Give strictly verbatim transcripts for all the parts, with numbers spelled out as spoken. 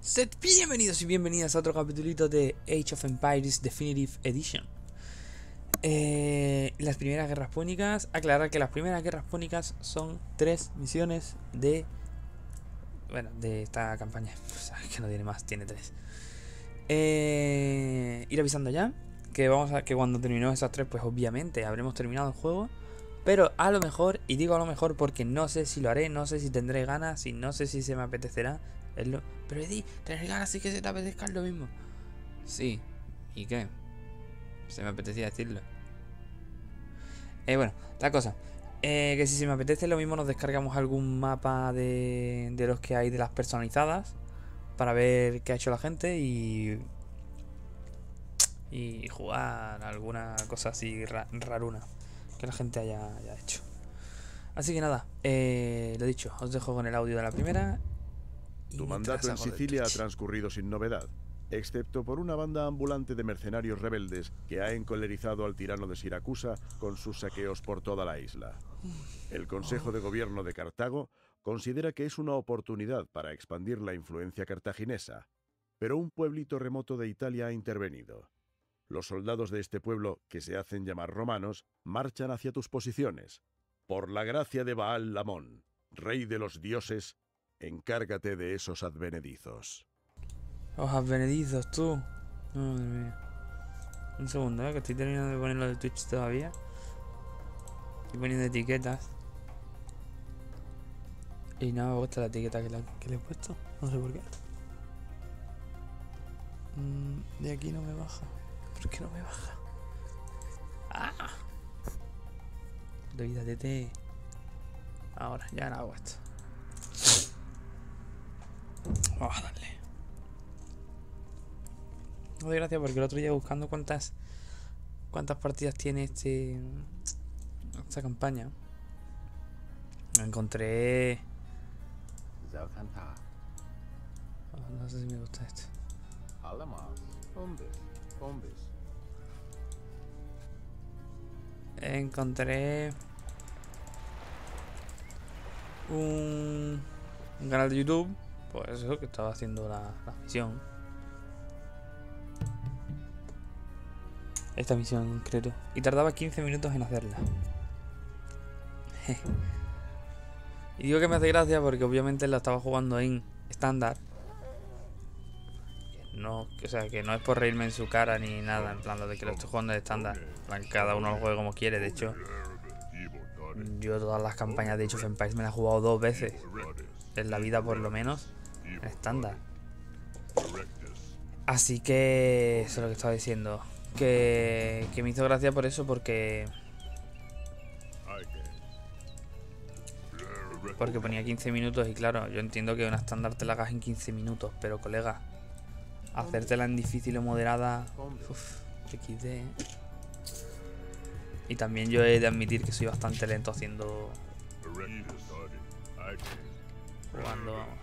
Sed bienvenidos y bienvenidas a otro capitulito de Age of Empires Definitive Edition. Eh, las primeras guerras púnicas. Aclarar que las primeras guerras púnicas son tres misiones de... Bueno, de esta campaña. O sea, que no tiene más, tiene tres. Eh, ir avisando ya que vamos a que cuando terminemos esas tres, pues obviamente habremos terminado el juego. Pero a lo mejor, y digo a lo mejor porque no sé si lo haré, no sé si tendré ganas y no sé si se me apetecerá. Es lo... Pero Eddie, tener ganas y que se te apetezca es lo mismo. Sí, ¿y qué? Se me apetecía decirlo. Eh, bueno, la cosa. Eh, que si se me apetece lo mismo nos descargamos algún mapa de, de los que hay de las personalizadas. Para ver qué ha hecho la gente y... Y jugar alguna cosa así ra raruna que la gente haya, haya hecho. Así que nada, eh, lo dicho, os dejo con el audio de la primera. Tu mandato en Sicilia ha transcurrido sin novedad, excepto por una banda ambulante de mercenarios rebeldes que ha encolerizado al tirano de Siracusa con sus saqueos por toda la isla. El Consejo de Gobierno de Cartago considera que es una oportunidad para expandir la influencia cartaginesa, pero un pueblito remoto de Italia ha intervenido. Los soldados de este pueblo, que se hacen llamar romanos, marchan hacia tus posiciones. Por la gracia de Baal Lamón, rey de los dioses, encárgate de esos advenedizos. Los advenedizos, tú. Madre mía. Un segundo, ¿eh? Que estoy terminando de ponerlo de Twitch todavía. Estoy poniendo etiquetas. Y no me gusta la etiqueta que, la, que le he puesto. No sé por qué. Mm, de aquí no me baja. ¿Por qué no me baja? ¡Ah! De vida T T. Ahora, ya no hago esto. Vamos a darle. No doy gracias porque el otro día buscando cuántas cuántas partidas tiene este esta campaña. Encontré. Oh, no sé si me gusta esto. Encontré un, un canal de YouTube, pues eso, que estaba haciendo la, la misión. Esta misión en concreto. Y tardaba quince minutos en hacerla. Y digo que me hace gracia porque obviamente la estaba jugando en estándar. No, o sea, que no es por reírme en su cara ni nada, en plan lo de que lo estoy jugando en estándar. En plan, cada uno lo juega como quiere. De hecho, yo todas las campañas de Age of Empires me las he jugado dos veces en la vida, por lo menos, en estándar. Así que eso es lo que estaba diciendo. Que, que me hizo gracia por eso, porque porque ponía quince minutos y claro, yo entiendo que una estándar te la hagas en quince minutos, pero colega, hacértela en difícil o moderada, uff, equis de. Y también yo he de admitir que soy bastante lento haciendo... Jugando, vamos.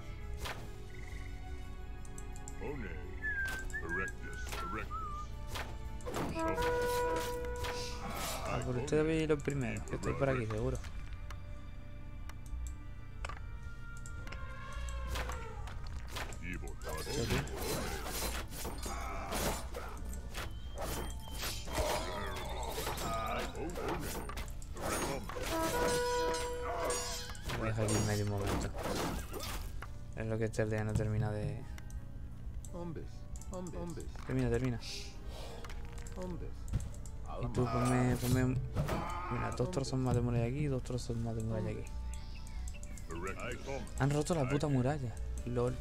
Ah, por ustedes veis lo primero, que estoy por aquí, seguro. Voy a dejar aquí en medio un momento. Es lo que este aldea no termina de... Termina, termina. Y tú ponme, ponme... Mira, dos trozos más de muralla aquí y dos trozos más de muralla aquí. Han roto la puta muralla. LOL.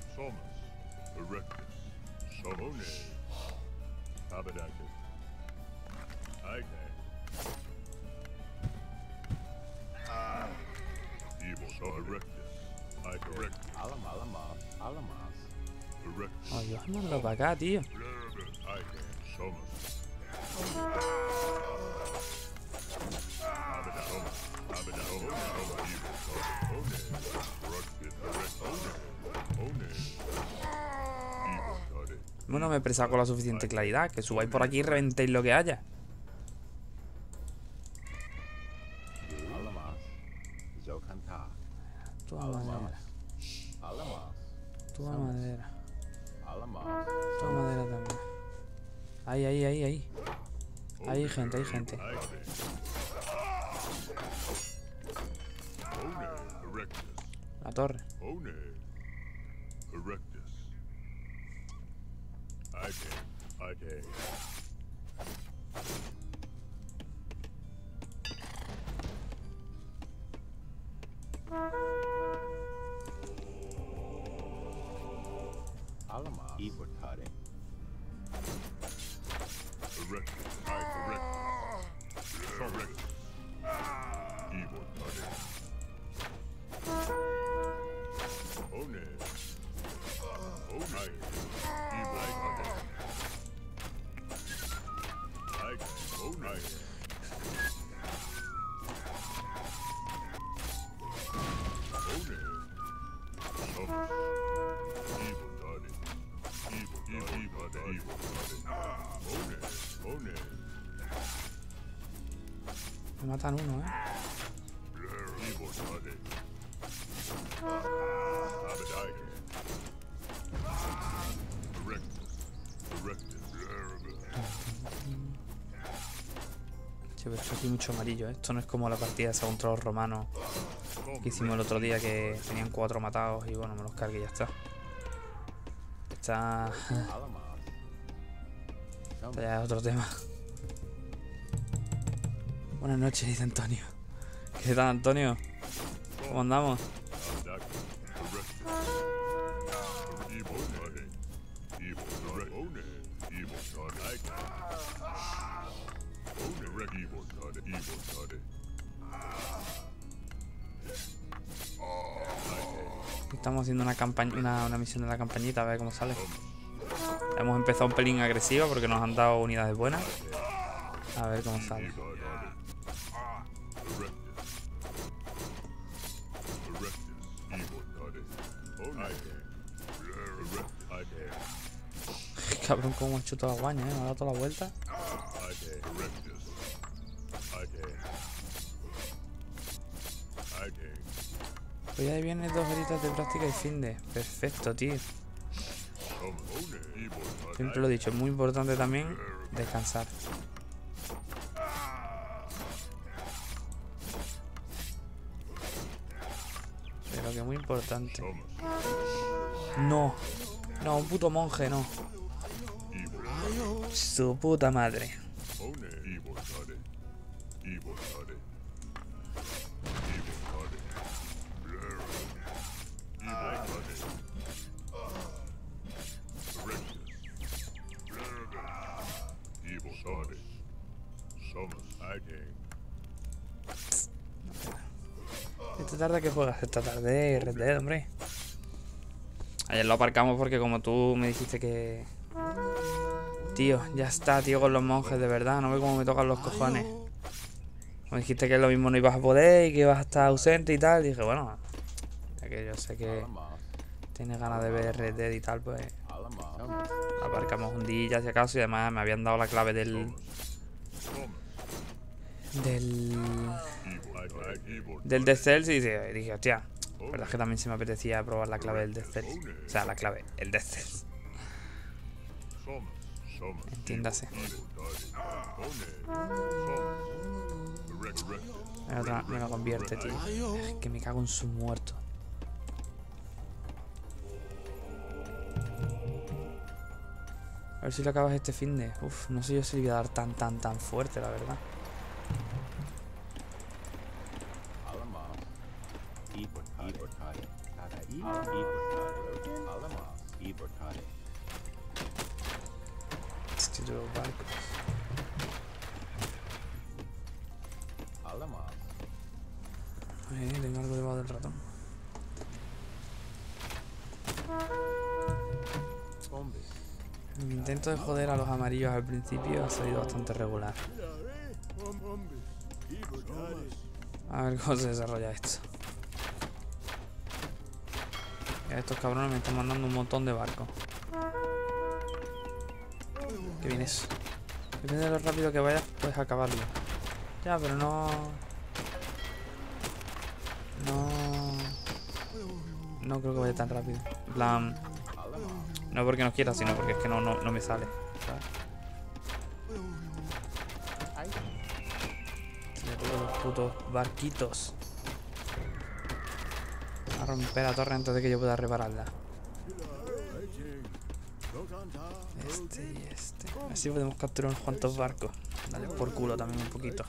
Oh, Dios, mándalo para acá, tío. Bueno, me he expresado con la suficiente claridad. Que subáis por aquí y reventéis lo que haya. Toda madera. Toda madera. Toma madera también. Ahí, ahí, ahí, ahí. Ahí hay gente, hay gente. La torre. Me matan uno, eh. Sí, pero esto aquí mucho amarillo, ¿eh? Esto no es como la partida esa contra los romanos que hicimos el otro día, que tenían cuatro matados y bueno, me los cargué y ya está. Está... Esto ya es otro tema. Buenas noches, dice Antonio. ¿Qué tal, Antonio? ¿Cómo andamos? Estamos haciendo una campaña, una, una misión de la campañita, a ver cómo sale. Hemos empezado un pelín agresiva porque nos han dado unidades buenas. A ver cómo sale. Cabrón, cómo ha hecho toda la guaña, ¿eh? Me ha dado toda la vuelta. Pues ahí vienen dos horitas de práctica y fin de. Perfecto, tío. Siempre lo he dicho, es muy importante también descansar. Pero que muy importante. No. No, un puto monje, no. Su puta madre. ¿Esta tarde qué juegas? Esta tarde Red Dead, hombre. Ayer lo aparcamos porque como tú me dijiste que... Tío, ya está, tío, con los monjes, de verdad. No ve cómo me tocan los cojones. Me dijiste que lo mismo no ibas a poder y que ibas a estar ausente y tal. Y dije, bueno, ya que yo sé que tienes ganas de ver Red Dead y tal, pues... Aparcamos un día, si acaso, y además me habían dado la clave del... Del... Del Death Cells y dije, hostia, la verdad es que también se me apetecía probar la clave del Death Cells. O sea, la clave, el Death Cells. Entiéndase. Me lo, me lo convierte, tío. Es que me cago en su muerto. A ver si lo acabas este fin de... Uf, no sé yo si le voy a dar tan, tan, tan fuerte, la verdad. Estilo de los barcos. Eh, tengo algo debajo del ratón. Mi intento de joder a los amarillos al principio ha salido bastante regular. A ver cómo se desarrolla esto. Estos cabrones me están mandando un montón de barcos. ¿Qué viene eso? Depende de lo rápido que vayas, puedes acabarlo. Ya, pero no... No... No creo que vaya tan rápido. En plan... No porque no quiera, sino porque es que no, no, no me sale, ¿sabes? Todos los putos barquitos. A romper la torre antes de que yo pueda repararla. Este y este. Así podemos capturar unos cuantos barcos. Dale por culo también un poquito.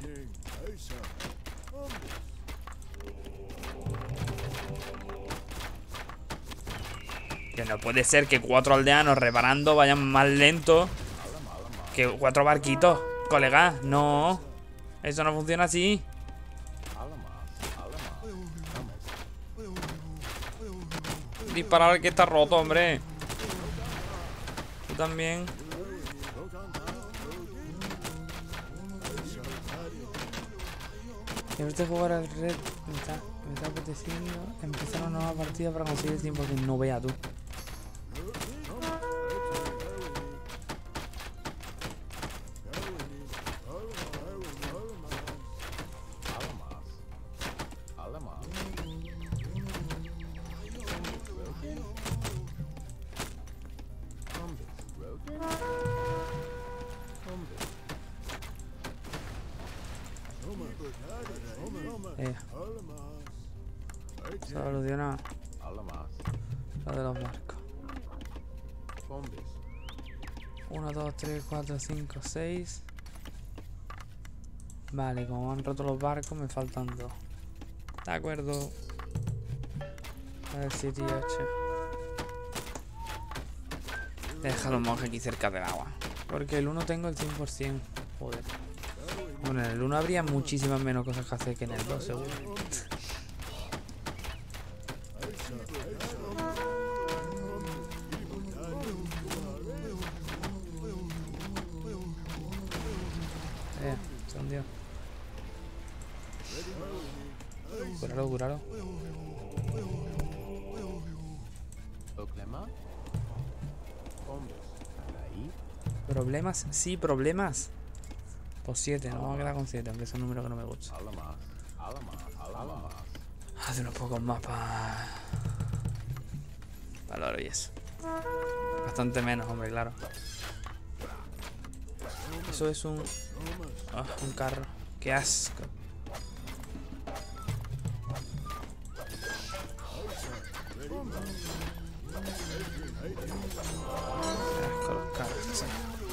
Que no puede ser que cuatro aldeanos reparando vayan más lento que cuatro barquitos, colega. No, eso no funciona así. Disparar al que está roto, hombre. Tú también. Siempre jugar al red. Me está, me está apeteciendo empezar una nueva partida para conseguir el tiempo que no vea tú. Eh. Soluciona lo de los barcos. uno, dos, tres, cuatro, cinco, seis. Vale, como han roto los barcos me faltan dos. De acuerdo. A ver, siete y ocho. Deja los monjes aquí cerca del agua. Porque el uno tengo el cien por cien. Joder. Bueno, en el uno habría muchísimas menos cosas que hacer que en el dos, seguro. Eh, se hundió. Cúralo, cúralo. ¿Problemas? Sí, problemas. Pues siete, nos vamos a quedar con siete, aunque es un número que no me gusta. Hace unos pocos más para... Para el oro y eso. Bastante menos, hombre, claro. Eso es un... Oh, un carro. ¡Qué asco! ¡Qué asco los carros, sí!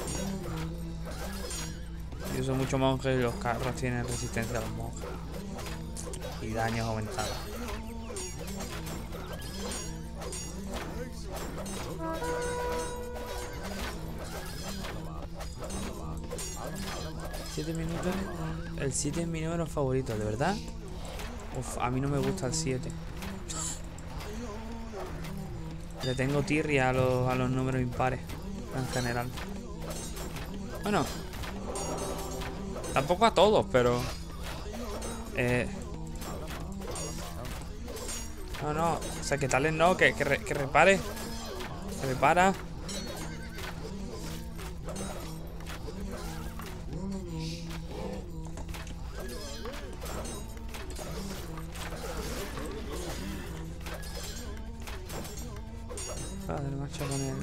Yo uso mucho monjes y los carros tienen resistencia a los monjes. Y daños aumentados. siete minutos. El siete es mi número favorito, ¿de verdad? Uf, a mí no me gusta el siete. Le tengo tirria a los, a los números impares en general. Bueno, tampoco a todos, pero... Eh... No, no, o sea, que tales no, que, que, re, que repare. Que repara. Padre, macho, con él.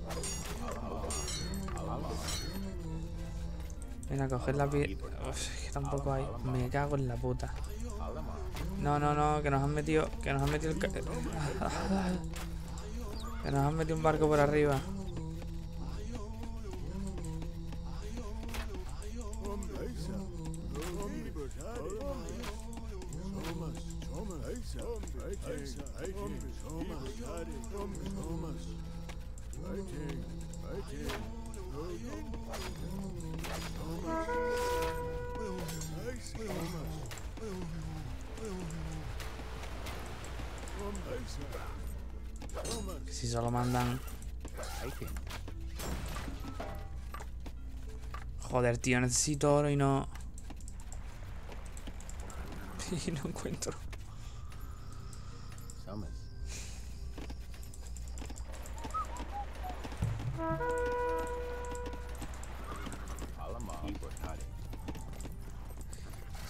Ven a coger la piel. Que tampoco hay. Me cago en la puta. No, no, no, que nos han metido. Que nos han metido el. Que nos han metido un barco por arriba. Que si solo mandan... Joder, tío, necesito oro y no... Y no encuentro.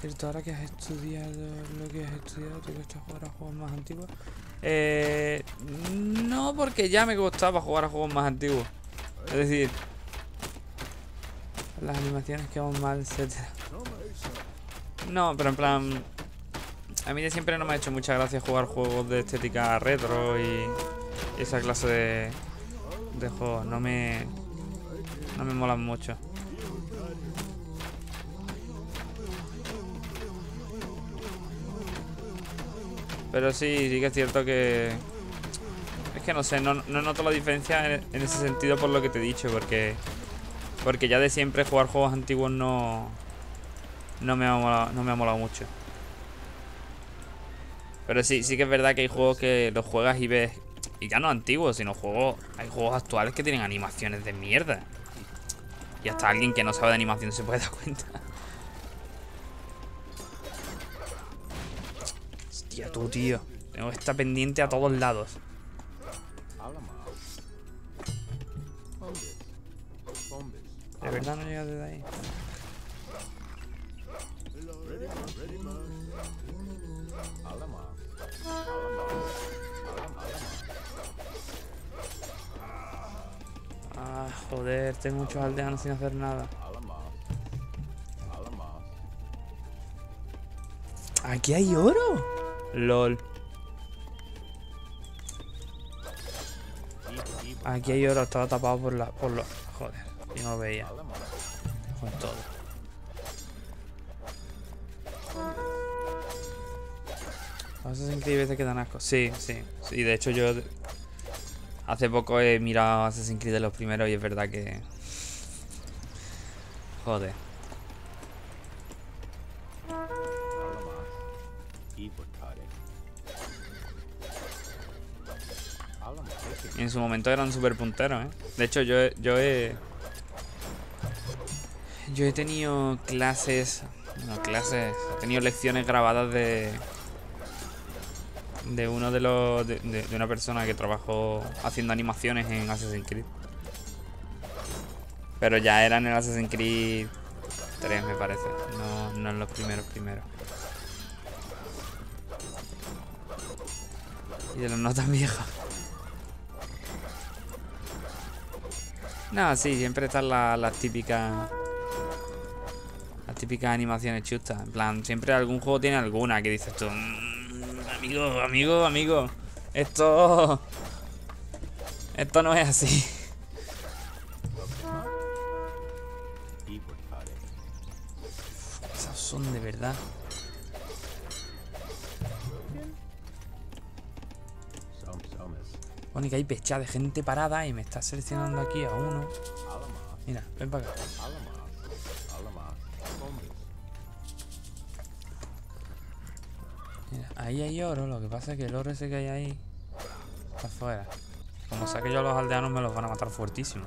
cierto, ahora que has estudiado lo que has estudiado, ¿te gusta jugar a juegos más antiguos? Eh, no, porque ya me gustaba jugar a juegos más antiguos. Es decir, las animaciones quedan mal, etcétera. No, pero en plan, a mí de siempre no me ha hecho mucha gracia jugar juegos de estética retro y esa clase de, de juegos. No me, no me molan mucho. Pero sí, sí que es cierto que... Es que no sé, no, no noto la diferencia en, en ese sentido por lo que te he dicho, porque... Porque ya de siempre jugar juegos antiguos no... No me ha molado, no me ha molado mucho. Pero sí, sí que es verdad que hay juegos que los juegas y ves... Y ya no antiguos, sino juegos... Hay juegos actuales que tienen animaciones de mierda. Y hasta alguien que no sabe de animación se puede dar cuenta. Hostia, tú, tío. Tengo que estar pendiente a todos lados. De verdad no llegas desde ahí. Ah, joder, tengo muchos aldeanos sin hacer nada. ¿Aquí hay oro? LOL. Aquí hay oro, estaba tapado por la... por los... Joder, yo no lo veía. Con todo. Assassin's Creed veces que dan asco. Sí, sí. Sí, de hecho yo... Hace poco he mirado Assassin's Creed de los primeros y es verdad que... Joder. Y en su momento eran súper punteros, ¿eh? De hecho, yo, he- yo he... Yo he tenido clases... No, clases... He tenido lecciones grabadas de... De uno de los... De, de- de una persona que trabajó haciendo animaciones en Assassin's Creed. Pero ya eran en el Assassin's Creed tres, me parece. No, no en los primeros primeros. Y de los no tan viejos. No, sí, siempre están las las típicas... Las típicas animaciones chustas. En plan, siempre algún juego tiene alguna que dices tú... "Mm, amigo, amigo, amigo. Esto... Esto no es así". Esas son de verdad. Bueno, y que hay pecha de gente parada y me está seleccionando aquí a uno. Mira, ven para acá. Mira, ahí hay oro, lo que pasa es que el oro ese que hay ahí está afuera. Como saque yo a los aldeanos me los van a matar fuertísimo.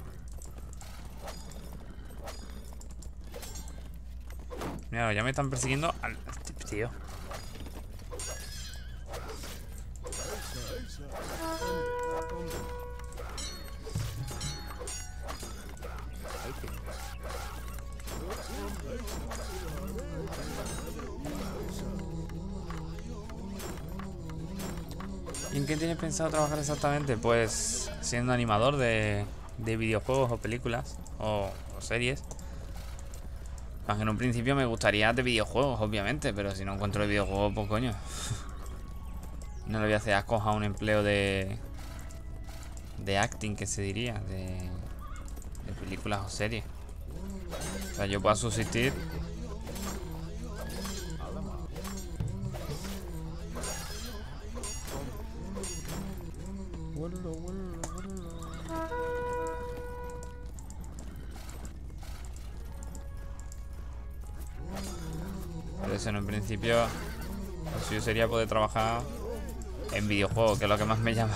Mira, ya me están persiguiendo al tío. ¿Y en qué tienes pensado trabajar exactamente? Pues siendo animador de, de videojuegos o películas o, o series. Aunque en un principio me gustaría de videojuegos, obviamente, pero si no encuentro de videojuegos, pues coño. No le voy a hacer ascos a un empleo de... De acting, que se diría, de... De películas o series. O sea, yo puedo subsistir... Por eso, en principio, lo suyo sería poder trabajar en videojuegos, que es lo que más me llama.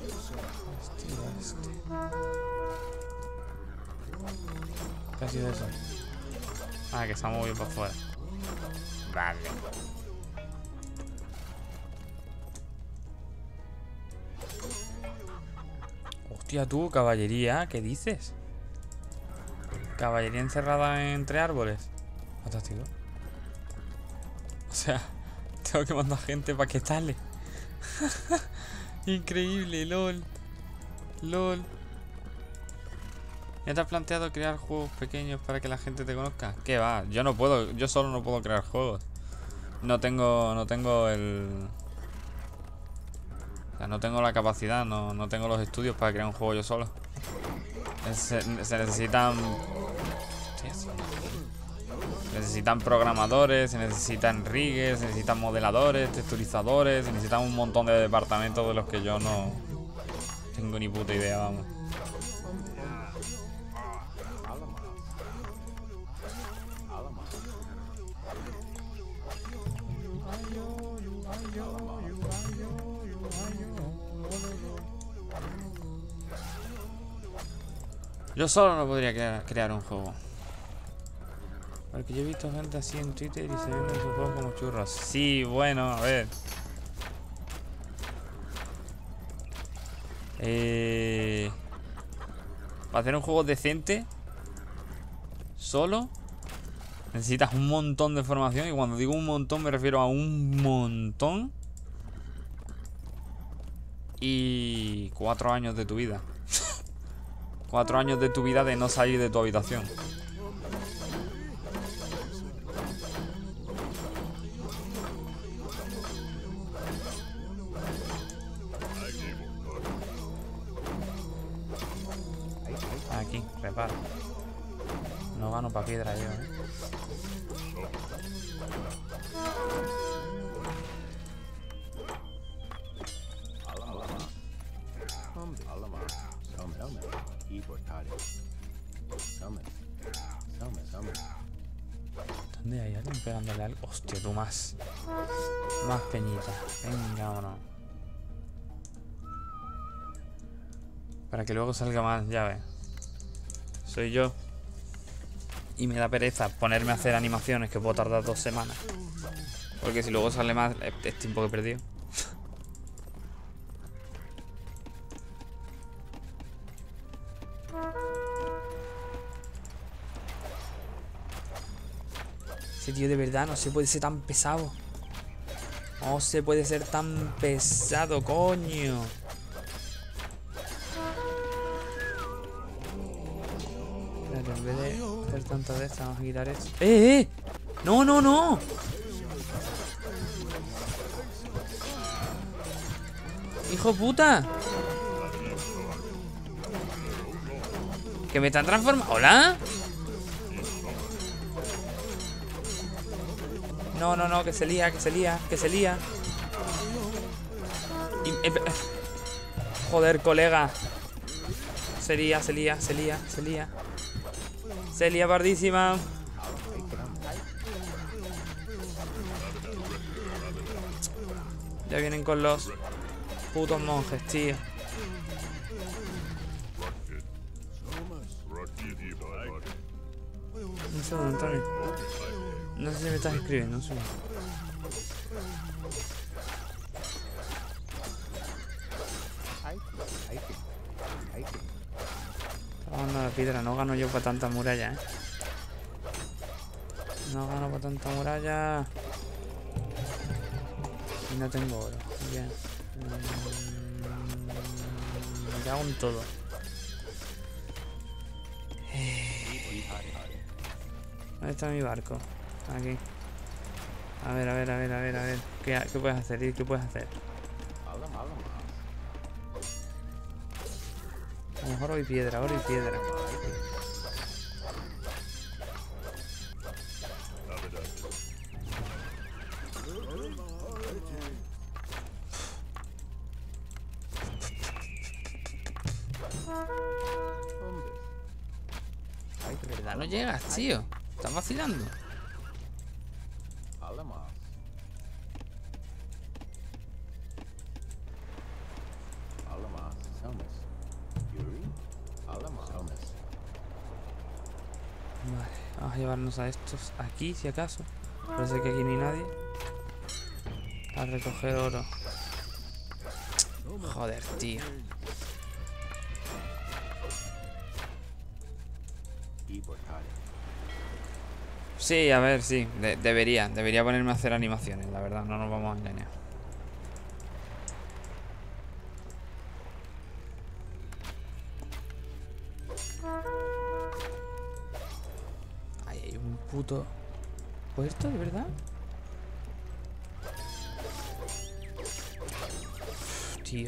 este. ¿Qué ha sido eso? Ah, que se ha movido por fuera. Vale. Hostia, tú, caballería, ¿qué dices? Caballería encerrada entre árboles. Fantástico. O sea, tengo que mandar gente para que tale. Increíble, lol. LOL. ¿Ya te has planteado crear juegos pequeños para que la gente te conozca? ¿Qué va? Yo no puedo, yo solo no puedo crear juegos. No tengo, no tengo el... O sea, no tengo la capacidad, no, no tengo los estudios para crear un juego yo solo. Se, se necesitan... Se necesitan programadores, se necesitan riggers, se necesitan modeladores, texturizadores, se necesitan un montón de departamentos de los que yo no tengo ni puta idea, vamos. Yo solo no podría crear, crear un juego. Porque yo he visto gente así en Twitter y se ven esos juegos como churros. Sí, bueno, a ver. Eh, para hacer un juego decente, solo, necesitas un montón de información. Y cuando digo un montón me refiero a un montón. Y cuatro años de tu vida. Cuatro años de tu vida de no salir de tu habitación. Aquí, reparo. No gano pa' piedra yo, ¿eh? ¿Dónde hay alguien pegándole algo? Hostia, tú más. Más peñita. Venga, vámonos. Para que luego salga más, ya ves. Soy yo. Y me da pereza ponerme a hacer animaciones que puedo tardar dos semanas. Porque si luego sale más, es tiempo que he perdido. Ese tío de verdad no se puede ser tan pesado. No se puede ser tan pesado, coño. Espérate, en vez de hacer tantas de estas, vamos a quitar esto. ¡Eh, eh! ¡No, no, no! ¡Hijo puta! Que me están transformando. ¿Hola? No, no, no, que se lía, que se lía, que se lía. Y, eh, joder, colega. Se lía, se lía, se lía, se lía. Se lía pardísima. Ya vienen con los putos monjes, tío. Un segundo, Antonio. No sé si me estás escribiendo, un segundo. Está bajando la piedra, no gano yo para tanta muralla, eh. No gano para tanta muralla. Y no tengo oro. Bien. Me cago en todo. ¿Dónde está mi barco? Aquí. A ver, a ver, a ver, a ver, a ver. ¿Qué, qué puedes hacer? ¿Qué puedes hacer? A lo mejor oro y piedra, oro y piedra. De verdad no llegas, tío. Estás vacilando. Vale, vamos a llevarnos a estos aquí, si acaso. Parece que aquí no hay nadie. A recoger oro. Joder, tío. Sí, a ver, sí. De debería. Debería ponerme a hacer animaciones, la verdad. No nos vamos a engañar. Ahí hay un puto puerto, ¿de verdad? Uf, tío.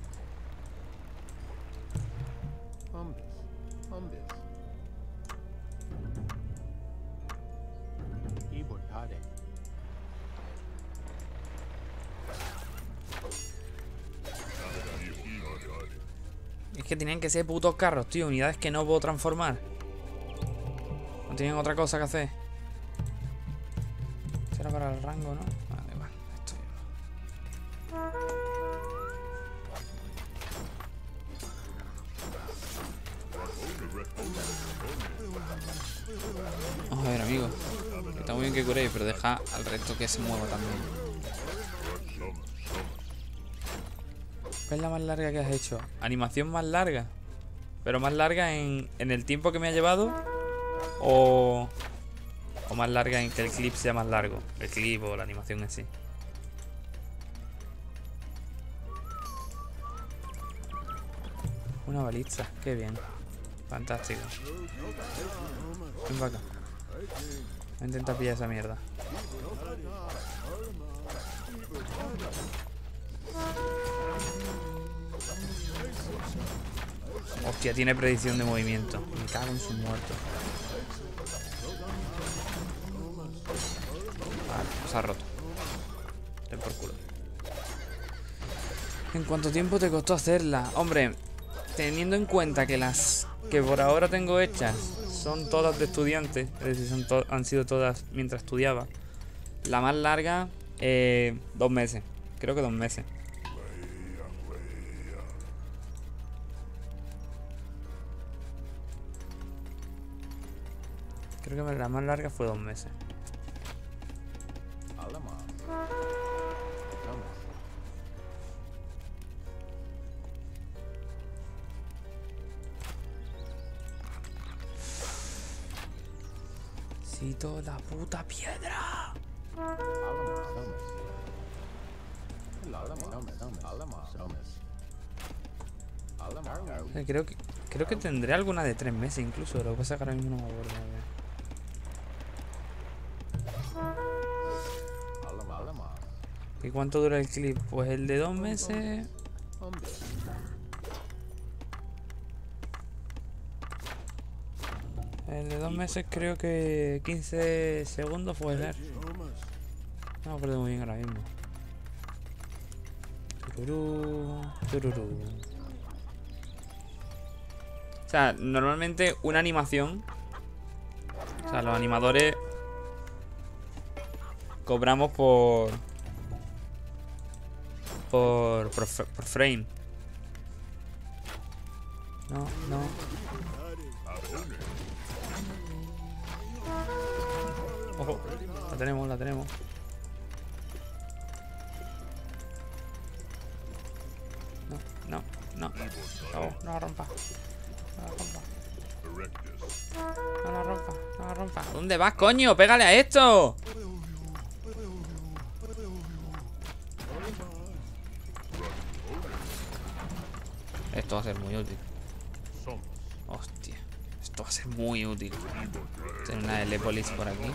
Es que tenían que ser putos carros, tío. Unidades que no puedo transformar. No tienen otra cosa que hacer. Será para el rango, ¿no? Vale, vale. Esto mismo. Vamos a ver, amigo. Está muy bien que curéis, pero deja al resto que se mueva también. ¿Cuál es la más larga que has hecho? Animación más larga. Pero más larga en, en el tiempo que me ha llevado. O, o más larga en que el clip sea más largo. El clip o la animación en sí. Una baliza, qué bien. Fantástico. Ven para acá. Voy a intentar pillar esa mierda. Hostia, tiene predicción de movimiento. Me cago en sus muertos. Vale, se ha roto. Ten por culo. ¿En cuánto tiempo te costó hacerla? Hombre, teniendo en cuenta que las que por ahora tengo hechas son todas de estudiantes, es decir, son to han sido todas mientras estudiaba. La más larga, eh, dos meses. Creo que dos meses. Creo que la más larga fue dos meses. Necesito la puta piedra. Creo que creo que tendré alguna de tres meses incluso. Lo que pasa es que ahora mismo no me acuerdo. ¿Y cuánto dura el clip? Pues el de dos meses. El de dos meses creo que quince segundos puede ser. No me acuerdo muy bien ahora mismo. Tururú, tururú. O sea, normalmente una animación. O sea, los animadores cobramos por por, por, por frame. No, no. Ojo, la tenemos, la tenemos. No, no, no. No, no la rompa. No la rompa. No la rompa, no la rompa. ¿Dónde vas, coño? ¡Pégale a esto! Esto va a ser muy útil. Hostia. Esto va a ser muy útil. Tener una Helepolis por aquí.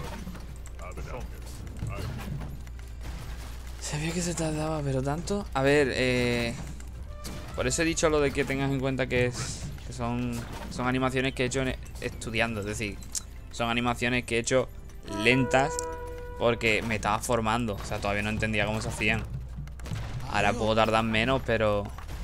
Sabía que se tardaba, pero tanto. A ver, eh... por eso he dicho lo de que tengas en cuenta que, es, que son, son animaciones que he hecho en, estudiando. Es decir, son animaciones que he hecho lentas porque me estaba formando. O sea, todavía no entendía cómo se hacían. Ahora puedo tardar menos, pero...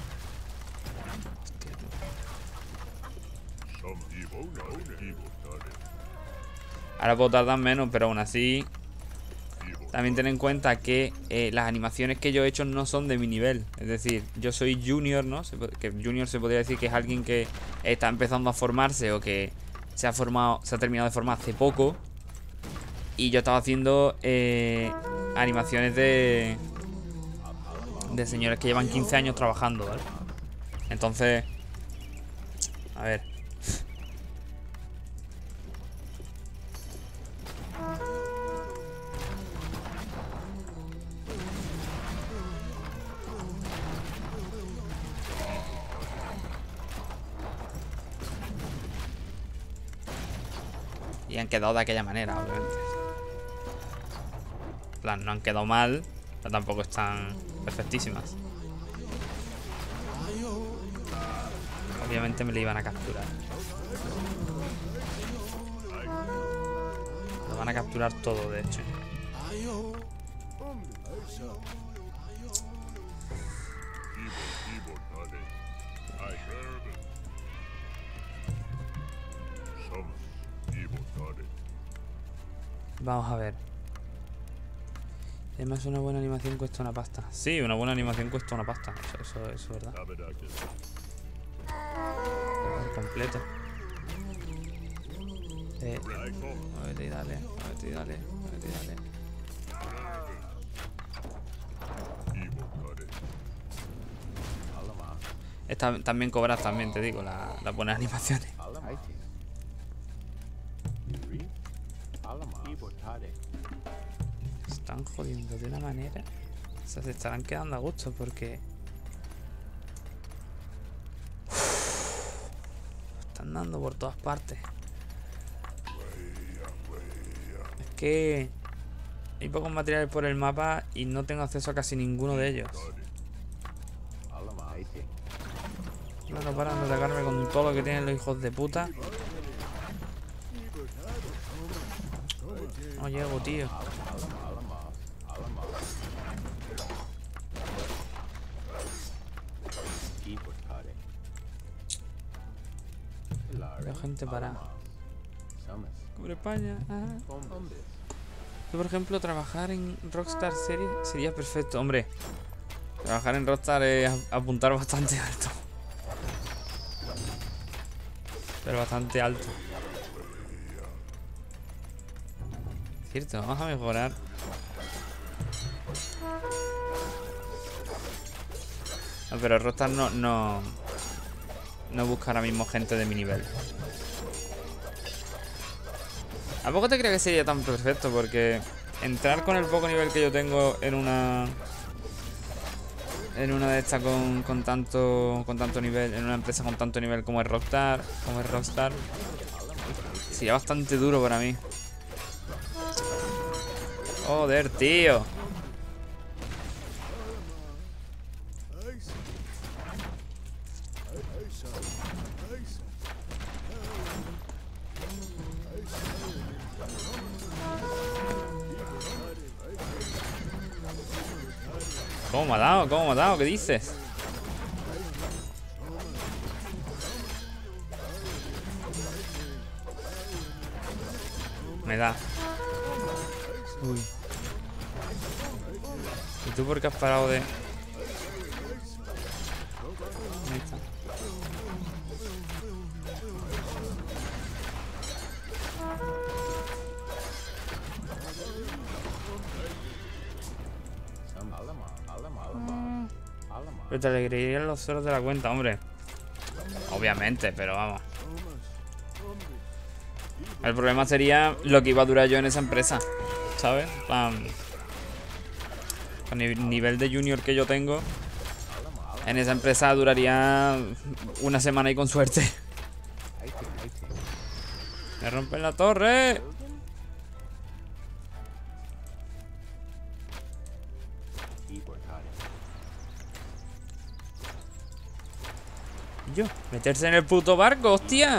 Ahora puedo tardar menos, pero aún así... También ten en cuenta que eh, las animaciones que yo he hecho no son de mi nivel. Es decir, yo soy junior, ¿no? Que junior se podría decir que es alguien que está empezando a formarse o que se ha formado, se ha terminado de formar hace poco. Y yo estaba haciendo eh, animaciones de de señores que llevan quince años trabajando, ¿vale? Entonces, a ver. Y han quedado de aquella manera, obviamente. En plan, no han quedado mal, pero tampoco están perfectísimas. Obviamente me le iban a capturar. Lo van a capturar todo, de hecho. Vamos a ver. Además, una buena animación cuesta una pasta. Sí, una buena animación cuesta una pasta. Eso, eso, eso es verdad. Por completo. Eh, muévete y dale, muévete y dale, muévete y dale. Esta, también cobras, también te digo, las la buenas animaciones. Están jodiendo de una manera. O sea, se estarán quedando a gusto porque Uf, están dando por todas partes. Es que hay pocos materiales por el mapa y no tengo acceso a casi ninguno de ellos. No, no paran de atacarme con todo lo que tienen los hijos de puta. No llego, tío. Veo gente parada. Cubre España. Ajá. Yo, por ejemplo, trabajar en Rockstar Series sería perfecto. Hombre, trabajar en Rockstar es apuntar bastante alto. Pero bastante alto. Cierto, vamos a mejorar. No, pero Rockstar no, no, no busca ahora mismo gente de mi nivel. ¿A poco te crees que sería tan perfecto? Porque entrar con el poco nivel que yo tengo en una en una de estas con, con tanto con tanto nivel, en una empresa con tanto nivel como es Rockstar, como es Rockstar, sería bastante duro para mí. Joder, tío. ¿Cómo me ha dado? ¿Cómo me ha dado? ¿Qué dices? Me da. Uy. ¿Y tú por qué has parado de...? Ahí está. Pero te alegrarían los ceros de la cuenta, hombre. Obviamente, pero vamos. El problema sería lo que iba a durar yo en esa empresa, ¿sabes? Um, con el nivel de junior que yo tengo, en esa empresa duraría una semana y con suerte. ¡Me rompen la torre! Yo, meterse en el puto barco, hostia.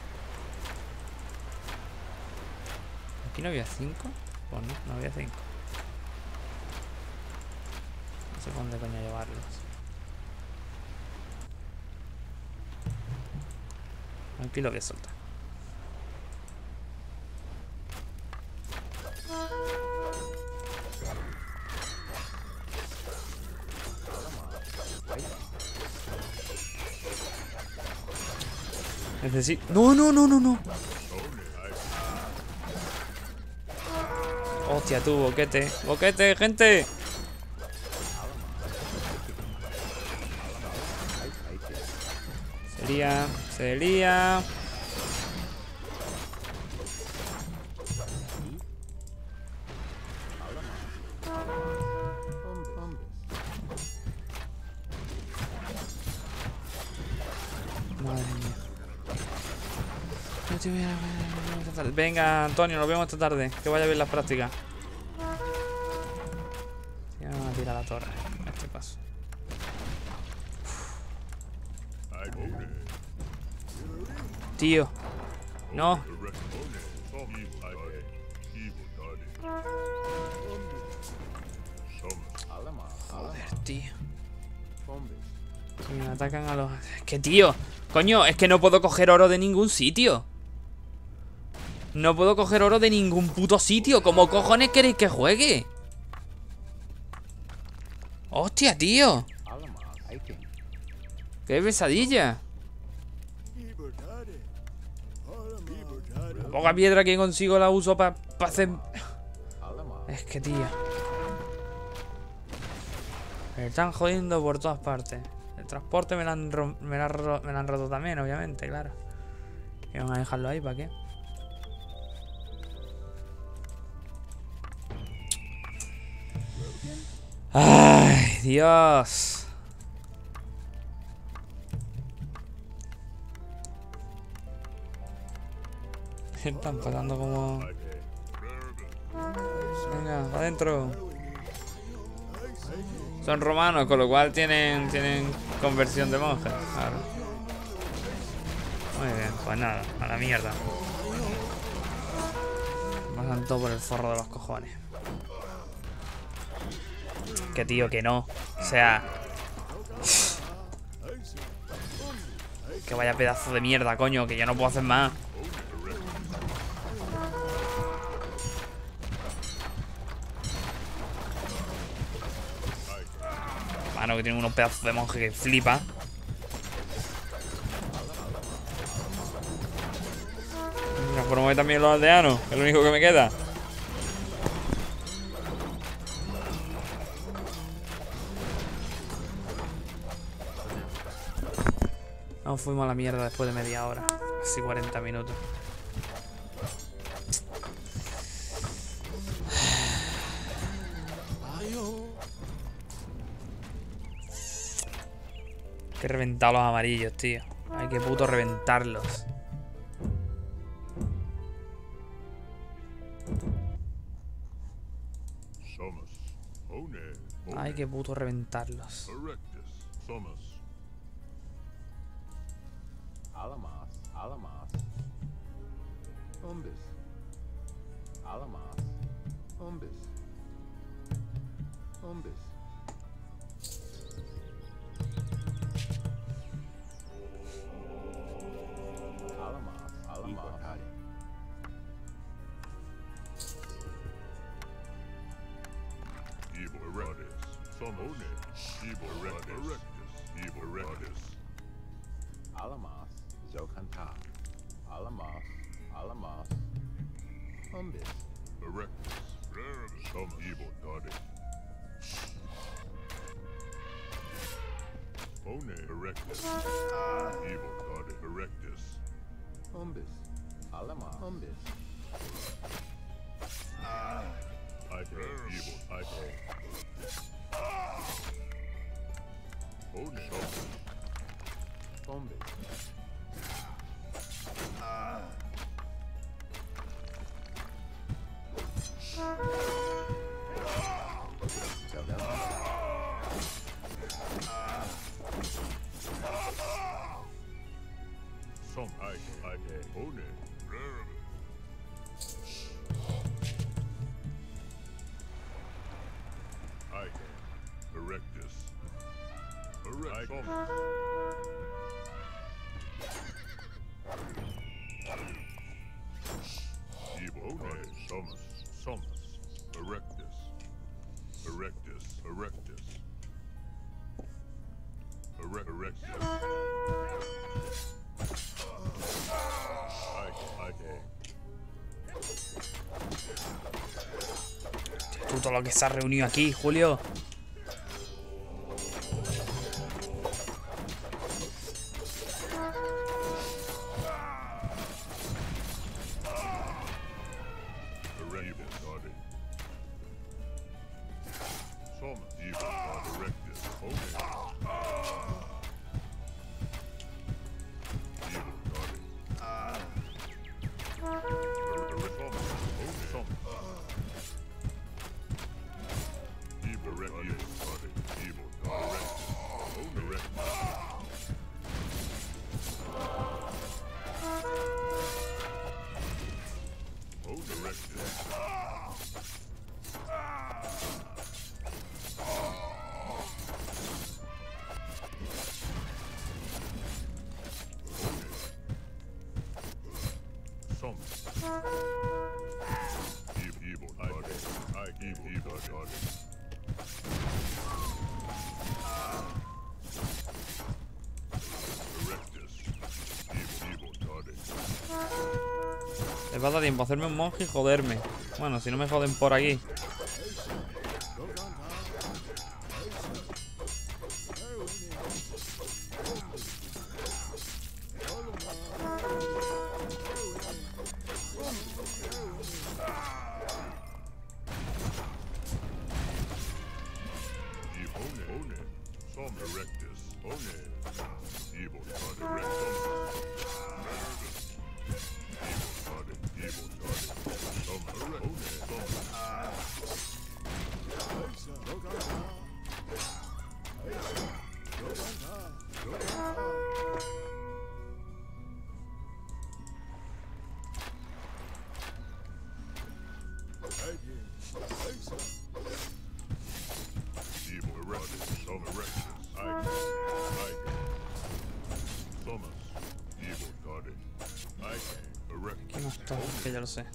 ¿Aquí no había cinco? Pues no, no había cinco. No sé por dónde coño llevarlos. Aquí lo voy a soltar. Necesito... No, no, no, no, no. Hostia, tú, boquete. Boquete, gente. Sería... Sería... Madre mía. Venga, Antonio, nos vemos esta tarde. Que vaya bien las prácticas. Sí, vamos a tirar la torre. A este paso. Tío. No. Joder, tío. Que me atacan a los... Es que, tío. Coño, es que no puedo coger oro de ningún sitio. No puedo coger oro de ningún puto sitio. ¿Cómo cojones queréis que juegue? Hostia, tío. Qué pesadilla. La poca piedra que consigo la uso para pa hacer... Es que, tío. Me están jodiendo por todas partes. El transporte me lo han, ro me lo han, ro me lo han roto también, obviamente, claro. Y vamos a dejarlo ahí, ¿para qué? ¡Ay, Dios! Están pasando como... Venga, adentro. Son romanos, con lo cual tienen, tienen conversión de monjes. Claro. Muy bien, pues nada, a la mierda. Pasan todo por el forro de los cojones. Que tío, que no. O sea... Que vaya pedazo de mierda, coño, que yo no puedo hacer más. Mano, que tiene unos pedazos de monje que flipa. Venga, por mover también los aldeanos, que es lo único que me queda. Nos fuimos a la mierda después de media hora. Casi cuarenta minutos. Hay que reventar los amarillos, tío. Hay que puto reventarlos. Hay que puto reventarlos. Alamas, Alamas, Umbis, Alamas, Umbis, Umbis. Alamas, Alamas. Evil Erectus, Somone, Evil Erectus, Evil Erectus. Alamas. Zokanta, Alamas, Alamas, Umbis, Erectus, some evil goddess. One Erectus, evil goddess, Erectus, Umbis, Alamas, Umbis. I hate evil, I hate. One Umbis. Some I I own it. I Erectus. Erectus. Evil Somus, Somus, Erectus, Erectus, Erectus, Erect, Erectus. puto lo que se ha reunido aquí, Julio. Les va a dar tiempo a hacerme un monje y joderme. Bueno, si no me joden por aquí. Aquí no está, que ya lo sé.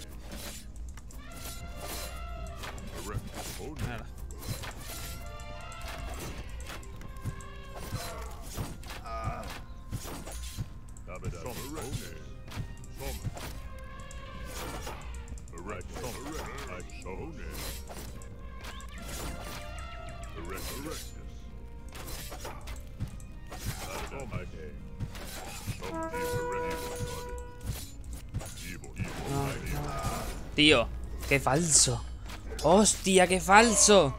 Mira. Tío, qué falso. Hostia, qué falso.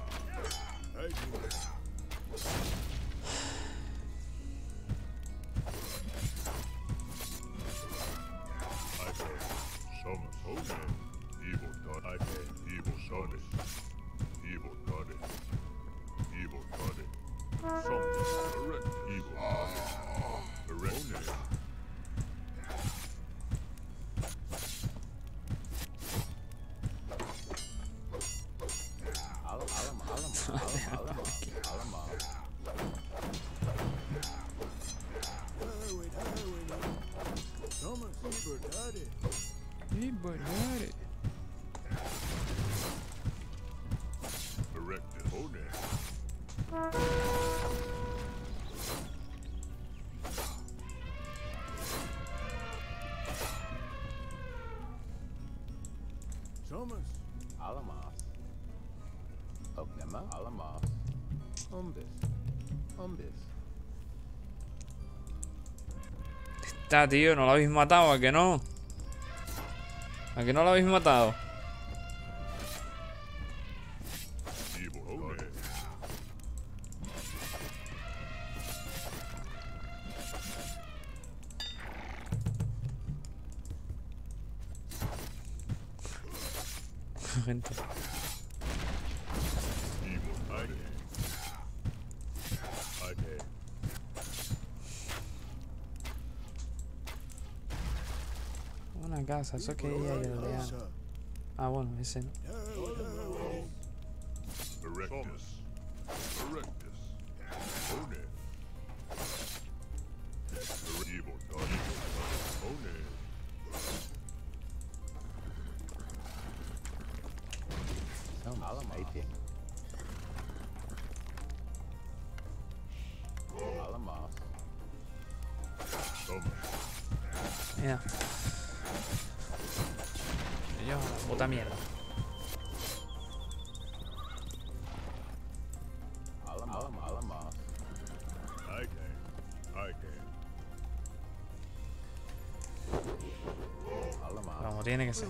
Thomas. Alamas. Ognema. Alamas. Umbis. Umbis. Está, tío, no lo habéis matado, ¿a que no? ¿A que no lo habéis matado? Gente. Una casa, eso que ella y el león. Ah, bueno, ese no. Mira. Yo, la puta mierda. como tiene que ser.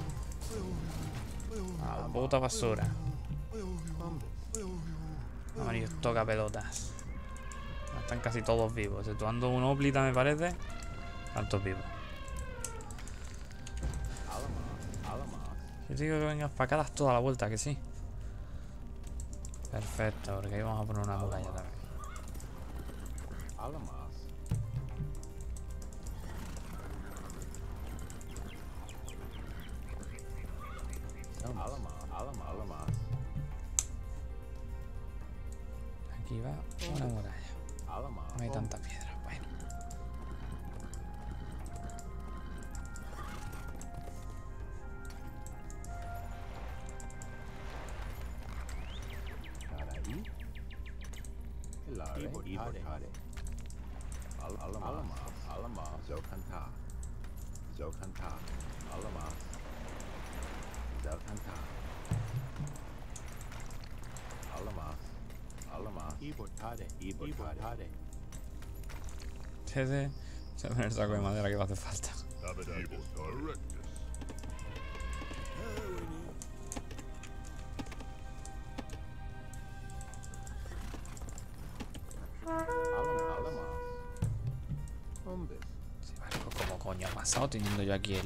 A la puta basura. Amarillos toca pelotas. Están casi todos vivos. Exceptuando un Oplita, me parece. Están todos vivos. Yo te digo que vengas para acá, das toda la vuelta, que sí. Perfecto, porque ahí vamos a poner una muralla también. Aquí va una muralla. No hay tanta piedra. Bueno. Ese se pone el saco de madera que va a hacer falta. Sí, barco, ¿cómo coño ha pasado teniendo yo aquí el...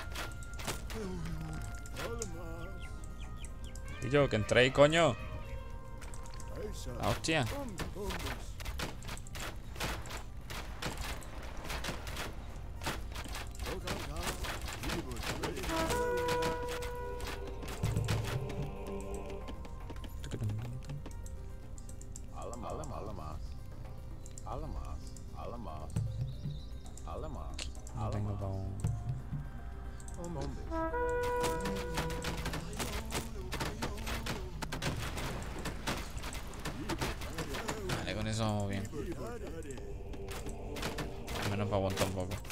Y yo, que entréis, coño. La hostia. No tengo para un... Vale, con eso vamos bien. Al menos para aguantar un poco.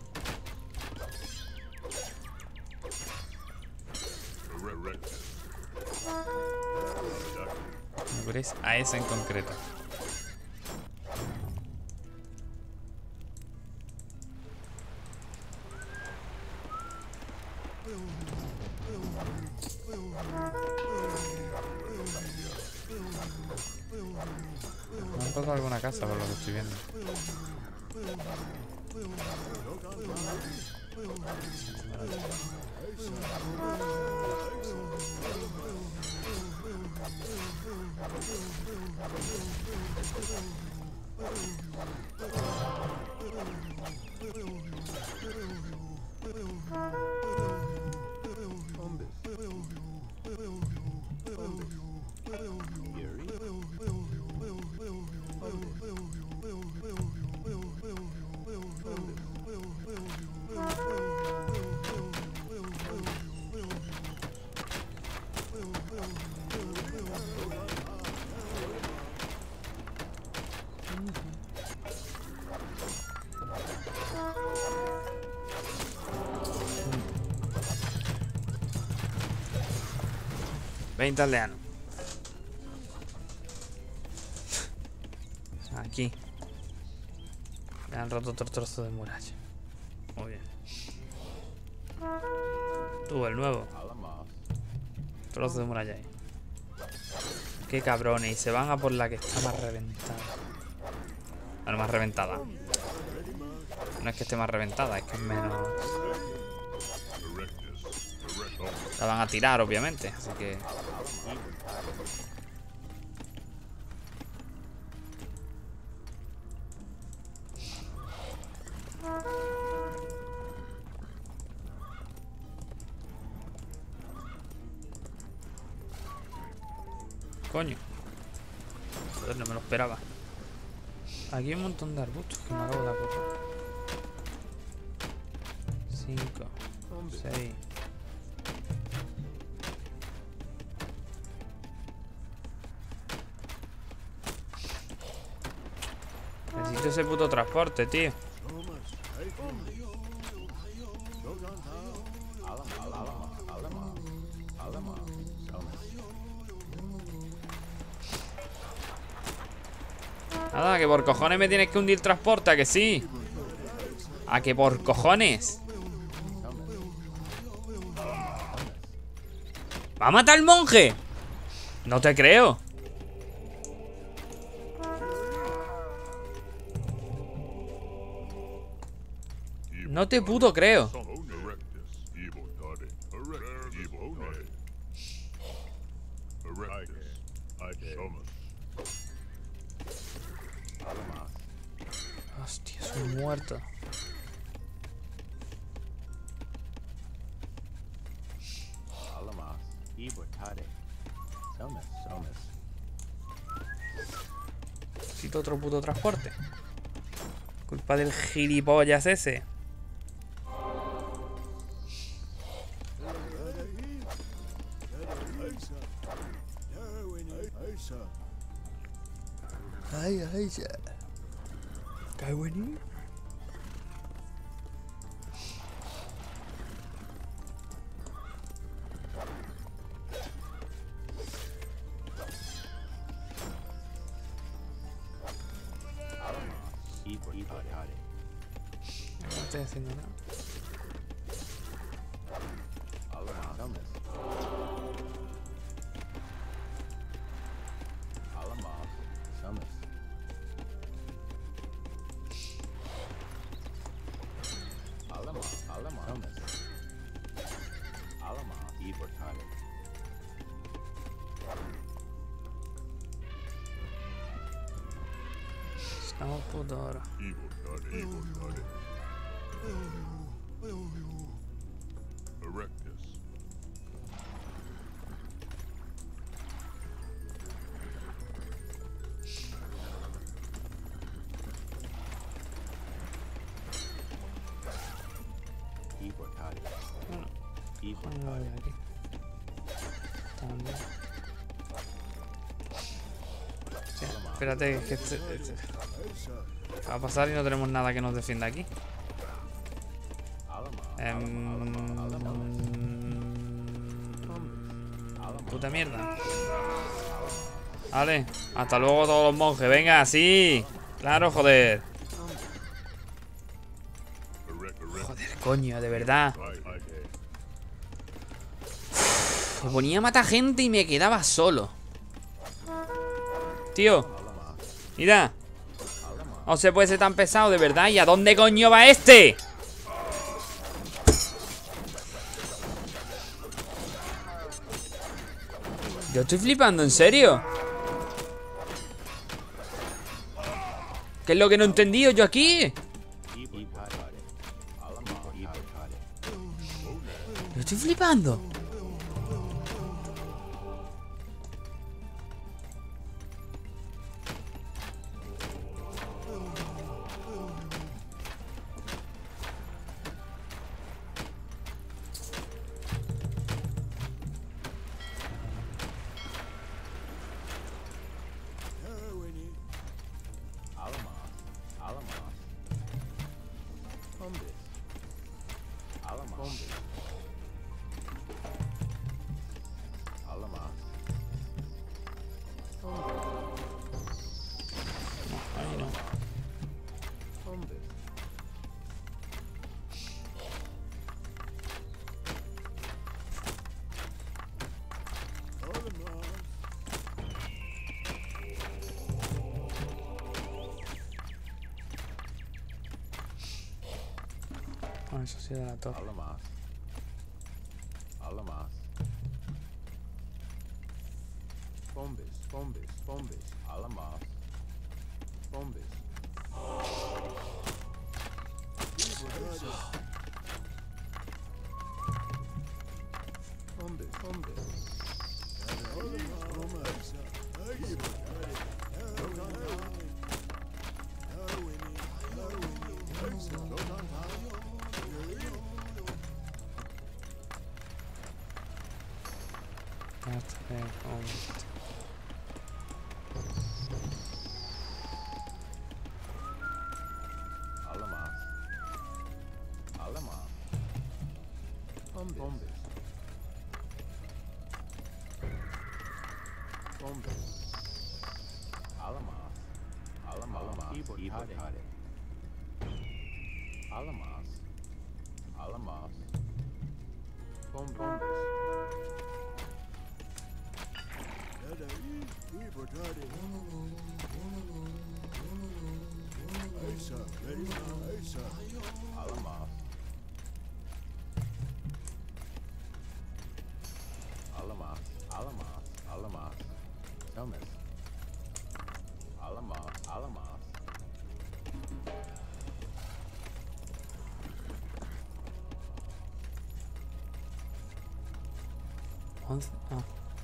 ¿Me curéis? A ese en concreto. Me han pasado alguna casa por lo que estoy viendo. veinte aldeanos. Aquí. Me han roto otro trozo de muralla. Muy bien. Tú, el nuevo. Trozo de muralla ahí. Qué cabrones. Y se van a por la que está más reventada. Bueno, más reventada. No es que esté más reventada, es que es menos... La van a tirar, obviamente, así que... Coño. Joder, no me lo esperaba. Aquí hay un montón de arbustos que me acabo de acordar. Cinco. Seis. Necesito ese puto transporte, tío. Nada, que por cojones me tienes que hundir transporte, ¿a que sí? ¿A que por cojones? ¿Va a matar al monje? No te creo. No te puto creo. Hostia, soy muerto. Necesito otro puto transporte. Culpa del gilipollas ese. Ay, ay, ya. ¿Qué bueno? No estoy haciendo nada. Estamos puto ahora. Erectus. Bueno, voy aquí. También. Sí, espérate, que este, este va a pasar y no tenemos nada que nos defienda aquí. Em, puta mierda. Vale, hasta luego todos los monjes. Venga, sí. Claro, joder. Joder, coño, de verdad. Me ponía a matar gente y me quedaba solo. Tío, mira. No se puede ser tan pesado, de verdad. ¿Y a dónde coño va este? Yo estoy flipando, ¿en serio? ¿Qué es lo que no he entendido yo aquí? Yo estoy flipando. Ahí no. Ah, eso sí de la torre. Alamas. Alamas. Bombes, bombes, bombes. Alamas. Bombes. Bombes, bombes. Alamas. Alamas. Bombes. Bombes. Alamas. Alamas. Ibotade. Alamas. Alamas. Bombes. Alamos. Alamos. Alamos. Alamos. Thomas. Alamos. Alamos. once. Ah.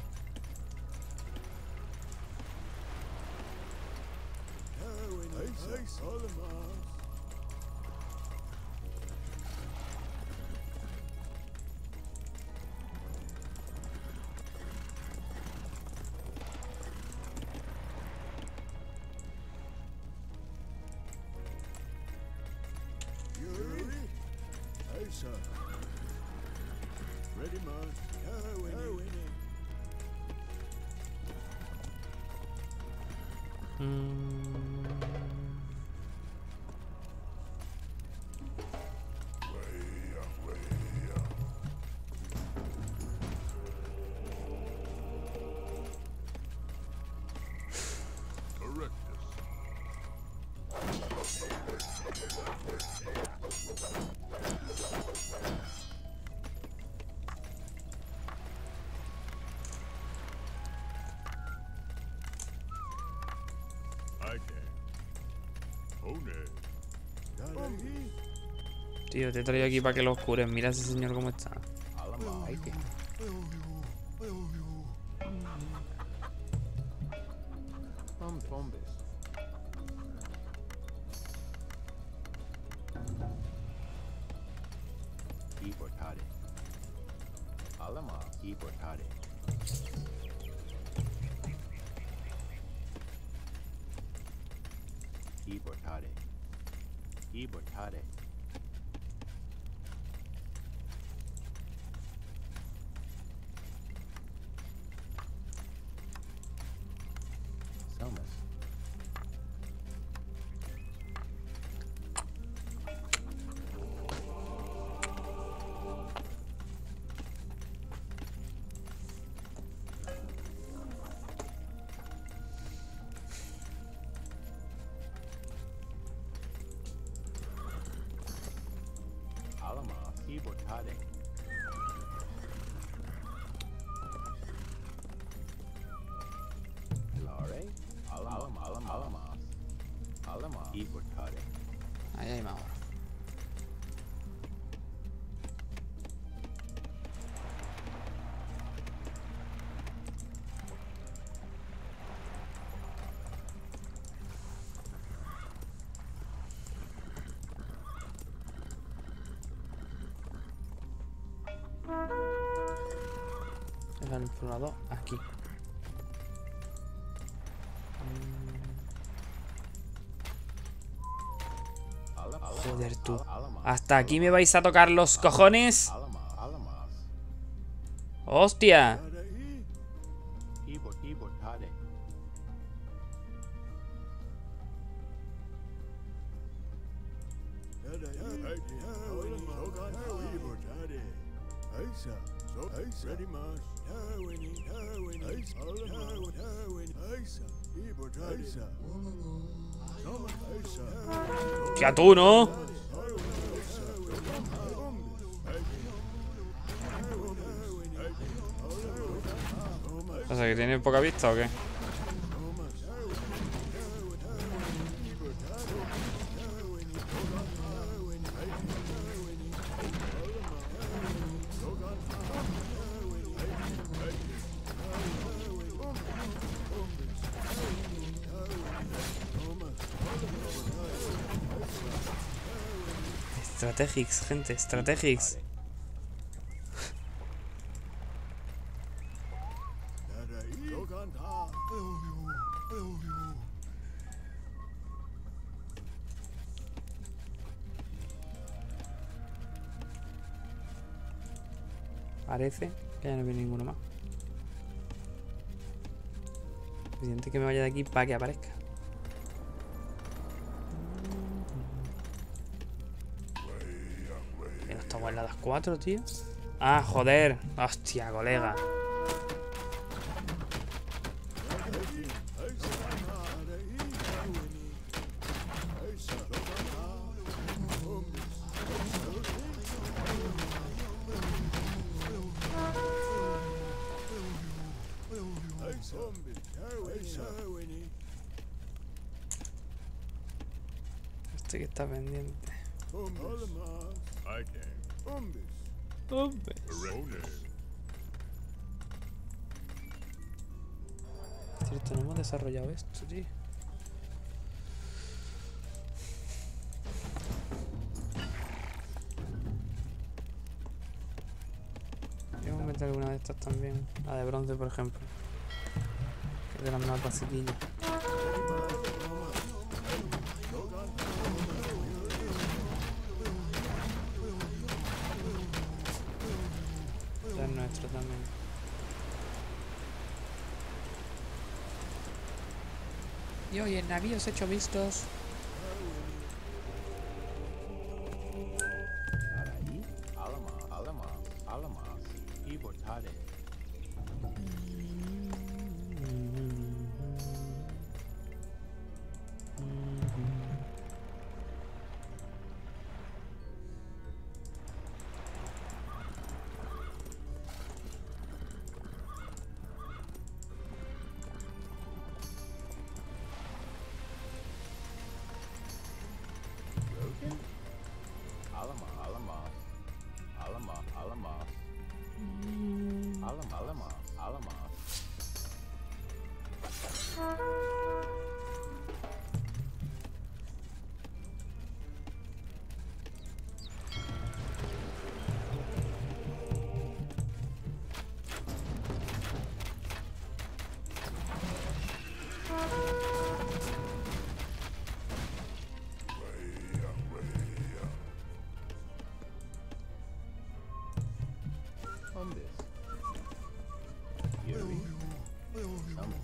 Tío, te he traído aquí para que lo cures. Mira a ese señor cómo está. Alamos. Bombes. Y portare. Alamos. Y portare. Y portare. Y portare. Thomas. Alamos. Y portare. Lore. Alamos. Alamos. Alamos. Alamos. Y portare. Ahí hay más ahora. Es el explorador aquí. Joder, tú. ¿Hasta aquí me vais a tocar los cojones? Alamos. Alamos. ¡Hostia! Y portare. Que a tú, ¿no? O sea, que tiene poca vista o qué. Strategics, gente, Strategics. Parece que ya no viene ninguno más. Suficiente que me vaya de aquí para que aparezca. Que no estamos en las cuatro, tío. Ah, joder. Hostia, colega. Este que está pendiente. I can. Hombre. Erectus. Cierto, no hemos desarrollado esto, tío. Vamos a meter alguna de estas también. La de bronce, por ejemplo. Que es de las más basiquillas. Este es nuestro también. Y hoy en navíos hecho vistos. Araí, Alama, Alama, Alama, Ibotade. Alama, Alama, Alama, Alama, Alama, Alama, Alama. On this. Yuri. Summons.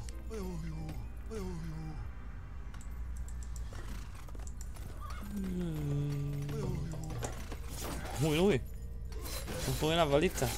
Uy, uy. Se ponen las balistas.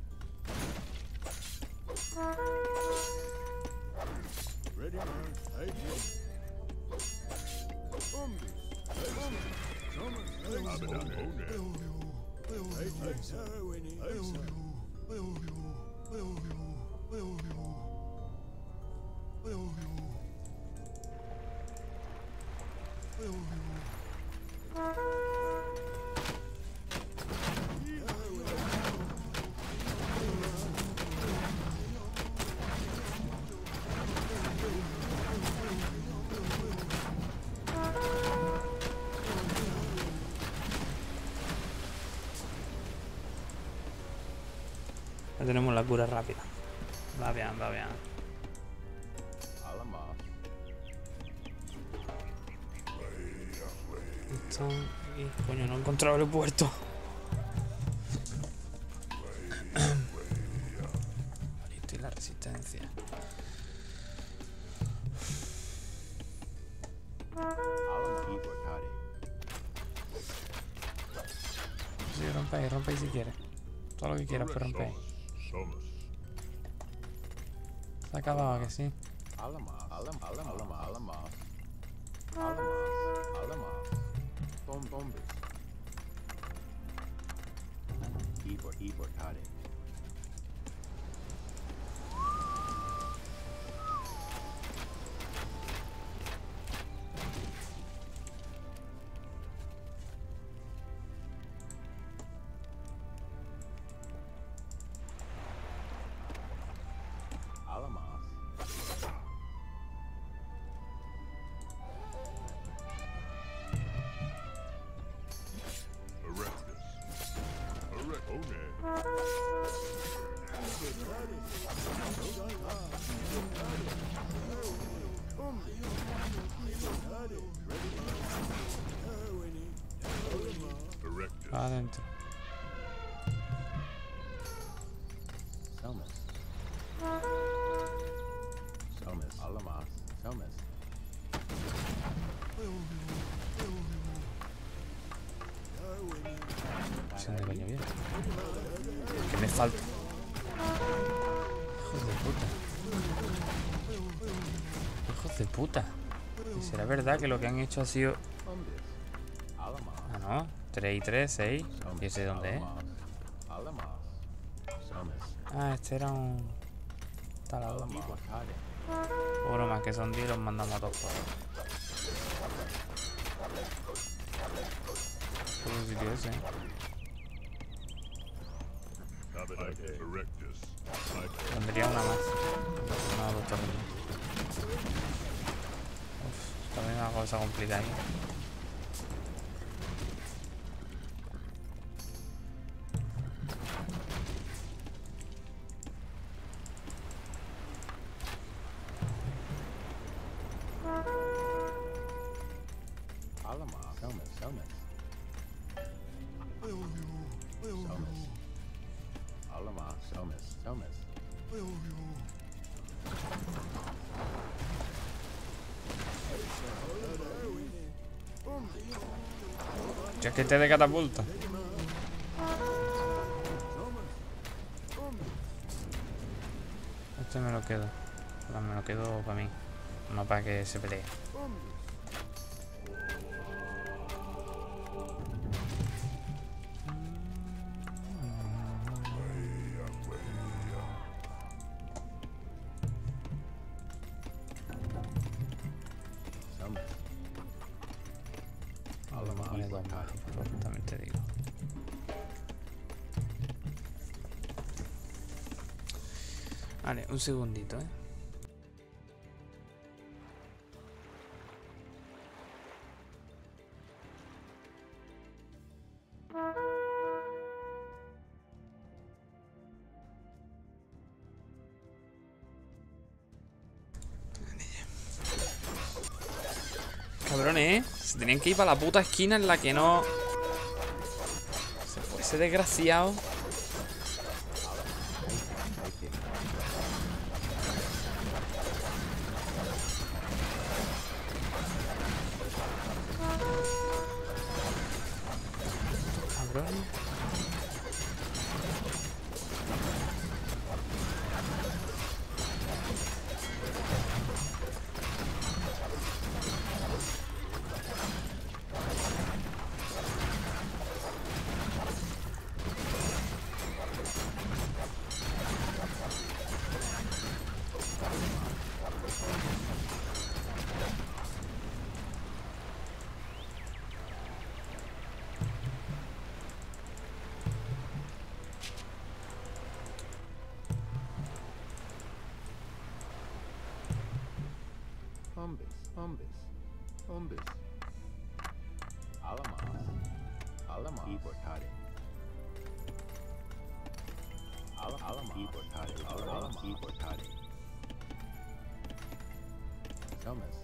Ya tenemos la cura rápida. Va bien, va bien. Alama. Esto... Y, coño, no he encontrado el puerto. Listo, y la resistencia. Alama, Ibotade. Sí, rompéis, rompéis si quieres. Todo lo que quieras, pero rompéis. Somas. Se ha acabado, que sí. Alama, Alama, Alama, Alama, Alama. Alama, Alama. Tom bombes. Ibot, Ibotade. Alama. Erectus. Erect. One. Erectus. Adentro. Selmas. Selmas. Alama. Selmas. ¿De dónde coño viene? Que me falta. Hijos de puta. Hijos de puta. ¿Y será verdad que lo que han hecho ha sido... Alama. Ah, no. tres y tres, seis. ¿Y ese dónde es? Alama. Selmas. Ah, este era un... talador. Ibotade. Uno más que son diez los mandamos a todos por ahí. Todo el sitio ese, ¿eh? Habitat Erectus. Pondría una más. Una dos torres. Uf, también una cosa complicada ahí. Alama. Selmas. Selmas. Selmas. Alama. Selmas. Selmas. Chaquete de catapulta. Este me lo quedo. No, me lo quedo para mí. No para que se pelee. Selmas. Vamos a poner dos más, también te digo. Vale, un segundito, ¿eh? Cabrones, ¿eh? Se tenían que ir para la puta esquina en la que no... Se fue ese desgraciado. Cabrón. Umbis. Umbis. Umbis. Alama. Alama. Iportare. Alama. Iportare. Alama. Iportare. Selmas.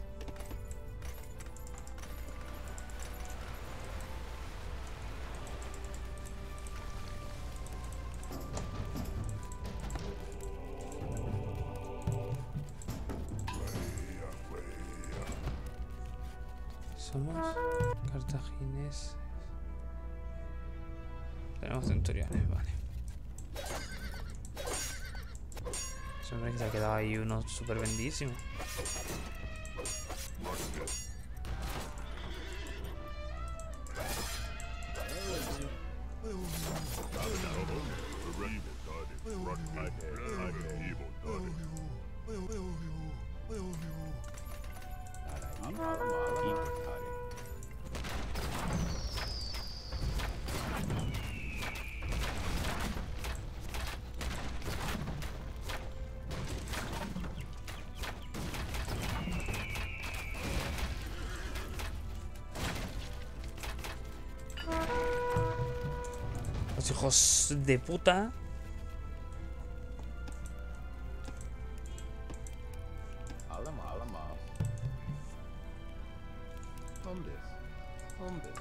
Somos cartagineses. Tenemos centuriones, vale. Ese hombre que se ha quedado ahí uno súper bendísimo. Alama. Iportare. Los hijos de puta. Alama. Alama. Umbis. Umbis.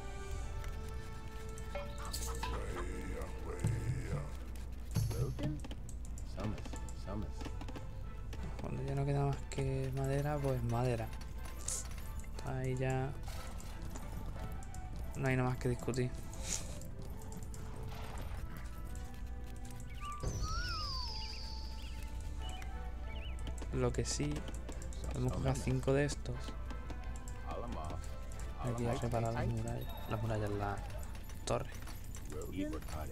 Broken? Selmas. Selmas. Cuando ya no queda más que madera, pues madera. Ahí ya no hay nada más que discutir. Lo que sí, podemos coger cinco de estos. Alama. Aquí a reparar las murallas. Las murallas, la torre. Iportare.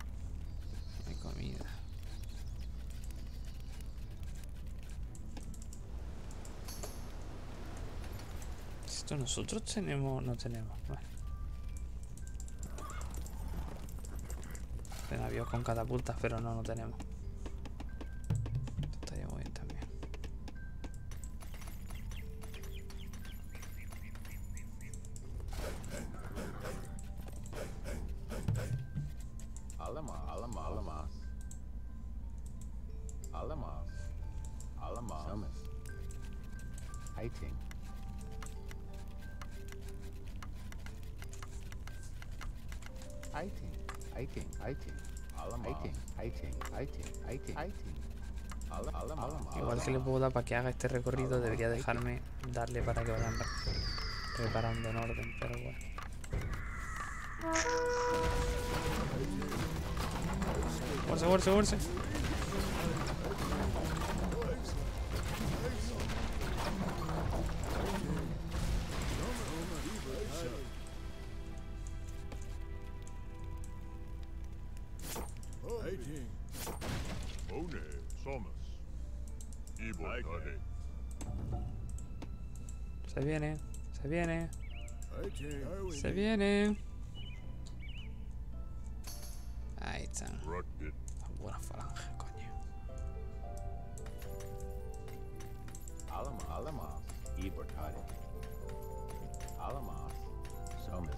No hay comida. Esto nosotros tenemos... No tenemos. Bueno. En avión con catapultas, pero no, no tenemos. Esto estaría muy bien también. Alama, alama, alamas. Alamas. Alamas. Summit. Hiting. Hiting. Hiting. Hiting. Alama. Hiting. Hiting. Hiting. Hiting. Hiting. Alama. Alama. Igual que le puedo dar para que haga este recorrido, debería dejarme darle para que vayan preparando en orden, pero bueno. Fuerza, fuerza, fuerza. One, Thomas. Ivo, Tade. Se viene, se viene, se viene. Ahí está. Rocket. Buena falange, coño. Alama. Alama. Ibertade. Alama. Summit.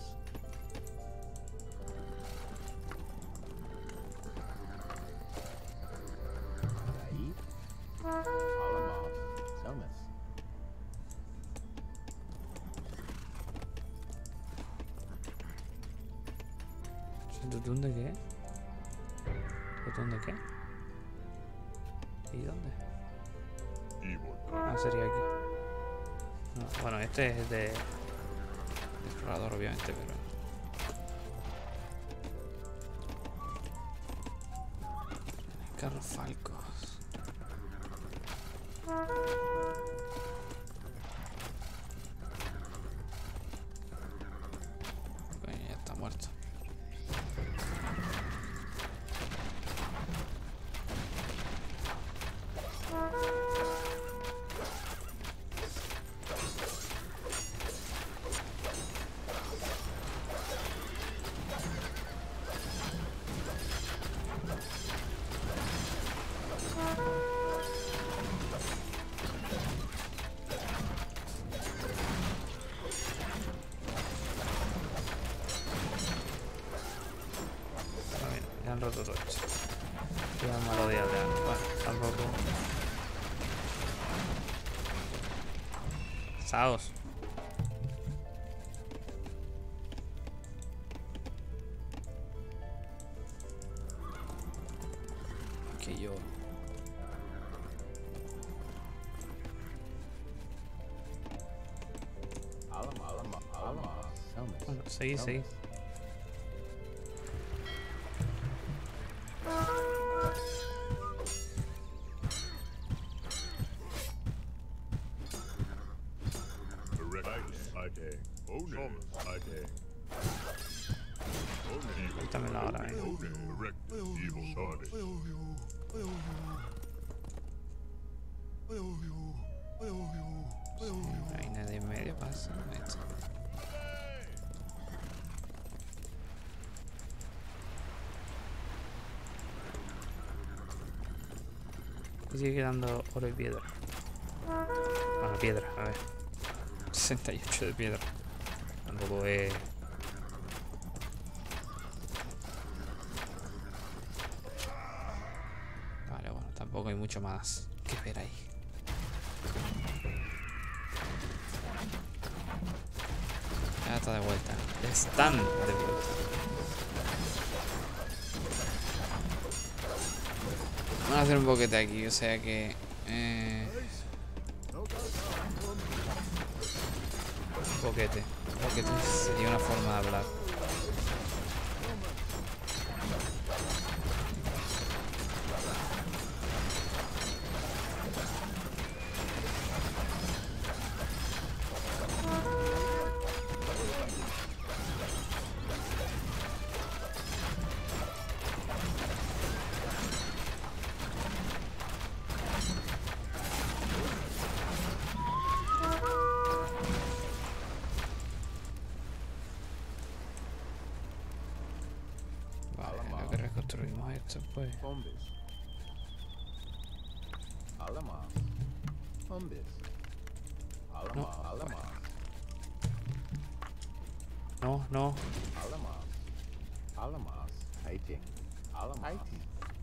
Alama. Summit. ¿Tutún de qué? ¿Tutún de qué? ¿Y dónde? Ivo, Ah, sería aquí. No, bueno, este es de, de explorador, obviamente, pero... Carros falcos. Coño, ya está muerto. Han roto todo esto. Queda malo de aldear. Bueno, tampoco. Saos. Que yo. Alama. Alama. Alama. Summit. Bueno, seguí, seguí. Tade. One, Tade. Quítamela ahora, eh. One, Erectus. Ivo, Tade. No hay nadie en medio, pasa. Ahí está. Y sigue quedando oro y piedra. Bueno, piedra, a ver. sesenta y ocho de piedra. Tampoco es... Vale, bueno, tampoco hay mucho más que ver ahí. Ya está de vuelta. Están de vuelta. Vamos a hacer un boquete aquí, o sea que... Eh... Boquete. Boquete sería una forma de hablar. Construimos esto, pues. Bombes. Alamas. Bombes. Alamas. No, Alamas. No, no. Alamas. Alamas. Fighting. Alamas. Fighting.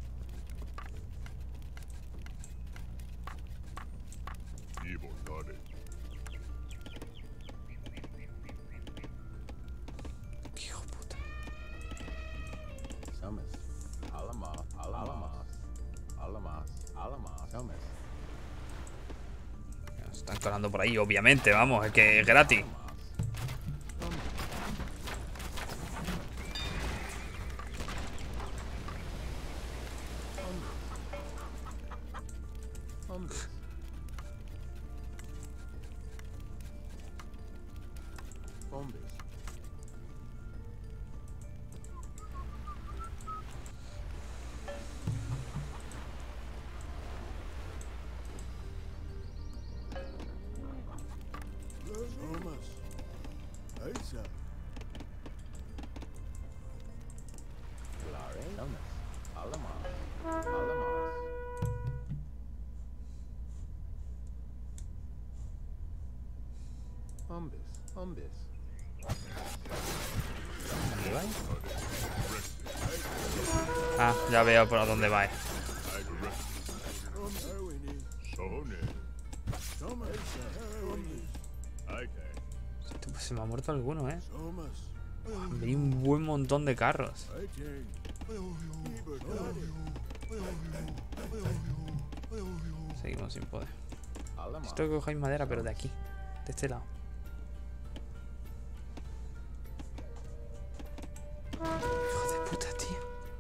Evil Daddy. Qué hijo de puta. Summers. Alamas. Alamas. Alamas. Alamas. Summers. Se están colando por ahí, obviamente, vamos, es que es gratis. Bombes. Bombes. Clare. Summers. Alamas. Alamas. Bombes. Bombes. ¿Dónde vais? Ah, ya veo por dónde va. Pues se me ha muerto alguno, eh. Han venido un buen montón de carros. Seguimos sin poder. Esto que cojáis madera, pero de aquí, de este lado. Hijo de puta, tío.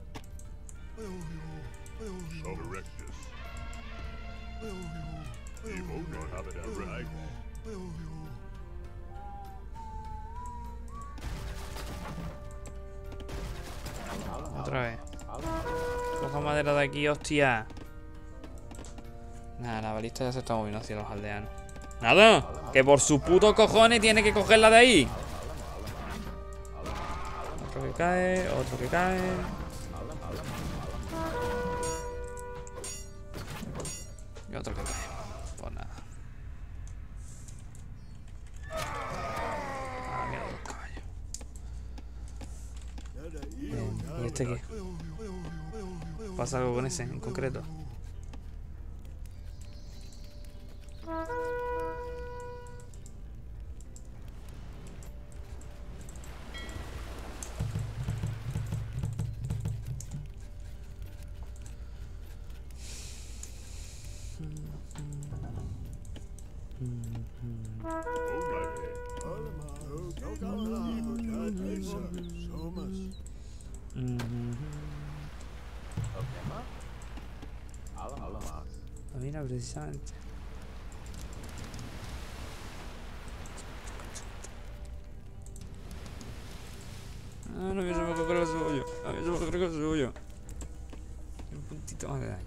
Otra vez. Coja madera de aquí, hostia. Nada, la balista ya se está moviendo hacia los aldeanos. ¡Nada! Que por sus putos cojones tiene que cogerla de ahí. Otro que cae, otro que cae. Y otro que cae. Pues nada. Ah, mira los caballos. Bien. ¿Y este qué? ¿Pasa algo con ese en concreto? Ah, mira, precisamente. Ah, no, a mí se me coger lo suyo. A mí se me coger lo suyo. Un puntito más de daño.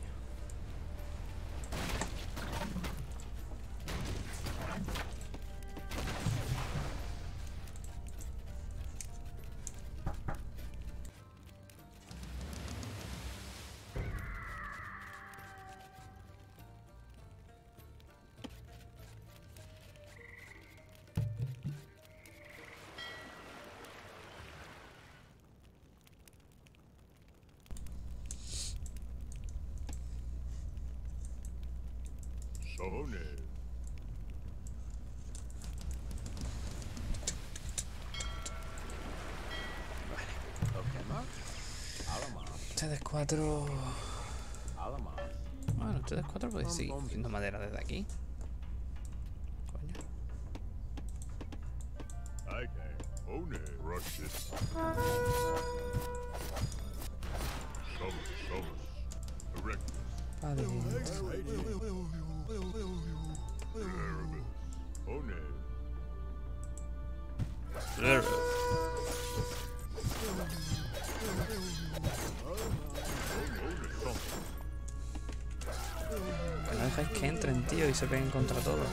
Ustedes cuatro... Bueno, ustedes cuatro podéis seguir cogiendo madera desde aquí. Coño. Padre. No dejáis que entren, tío, y se peguen contra todos.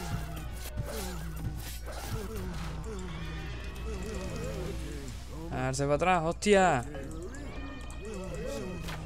A darse para atrás, hostia.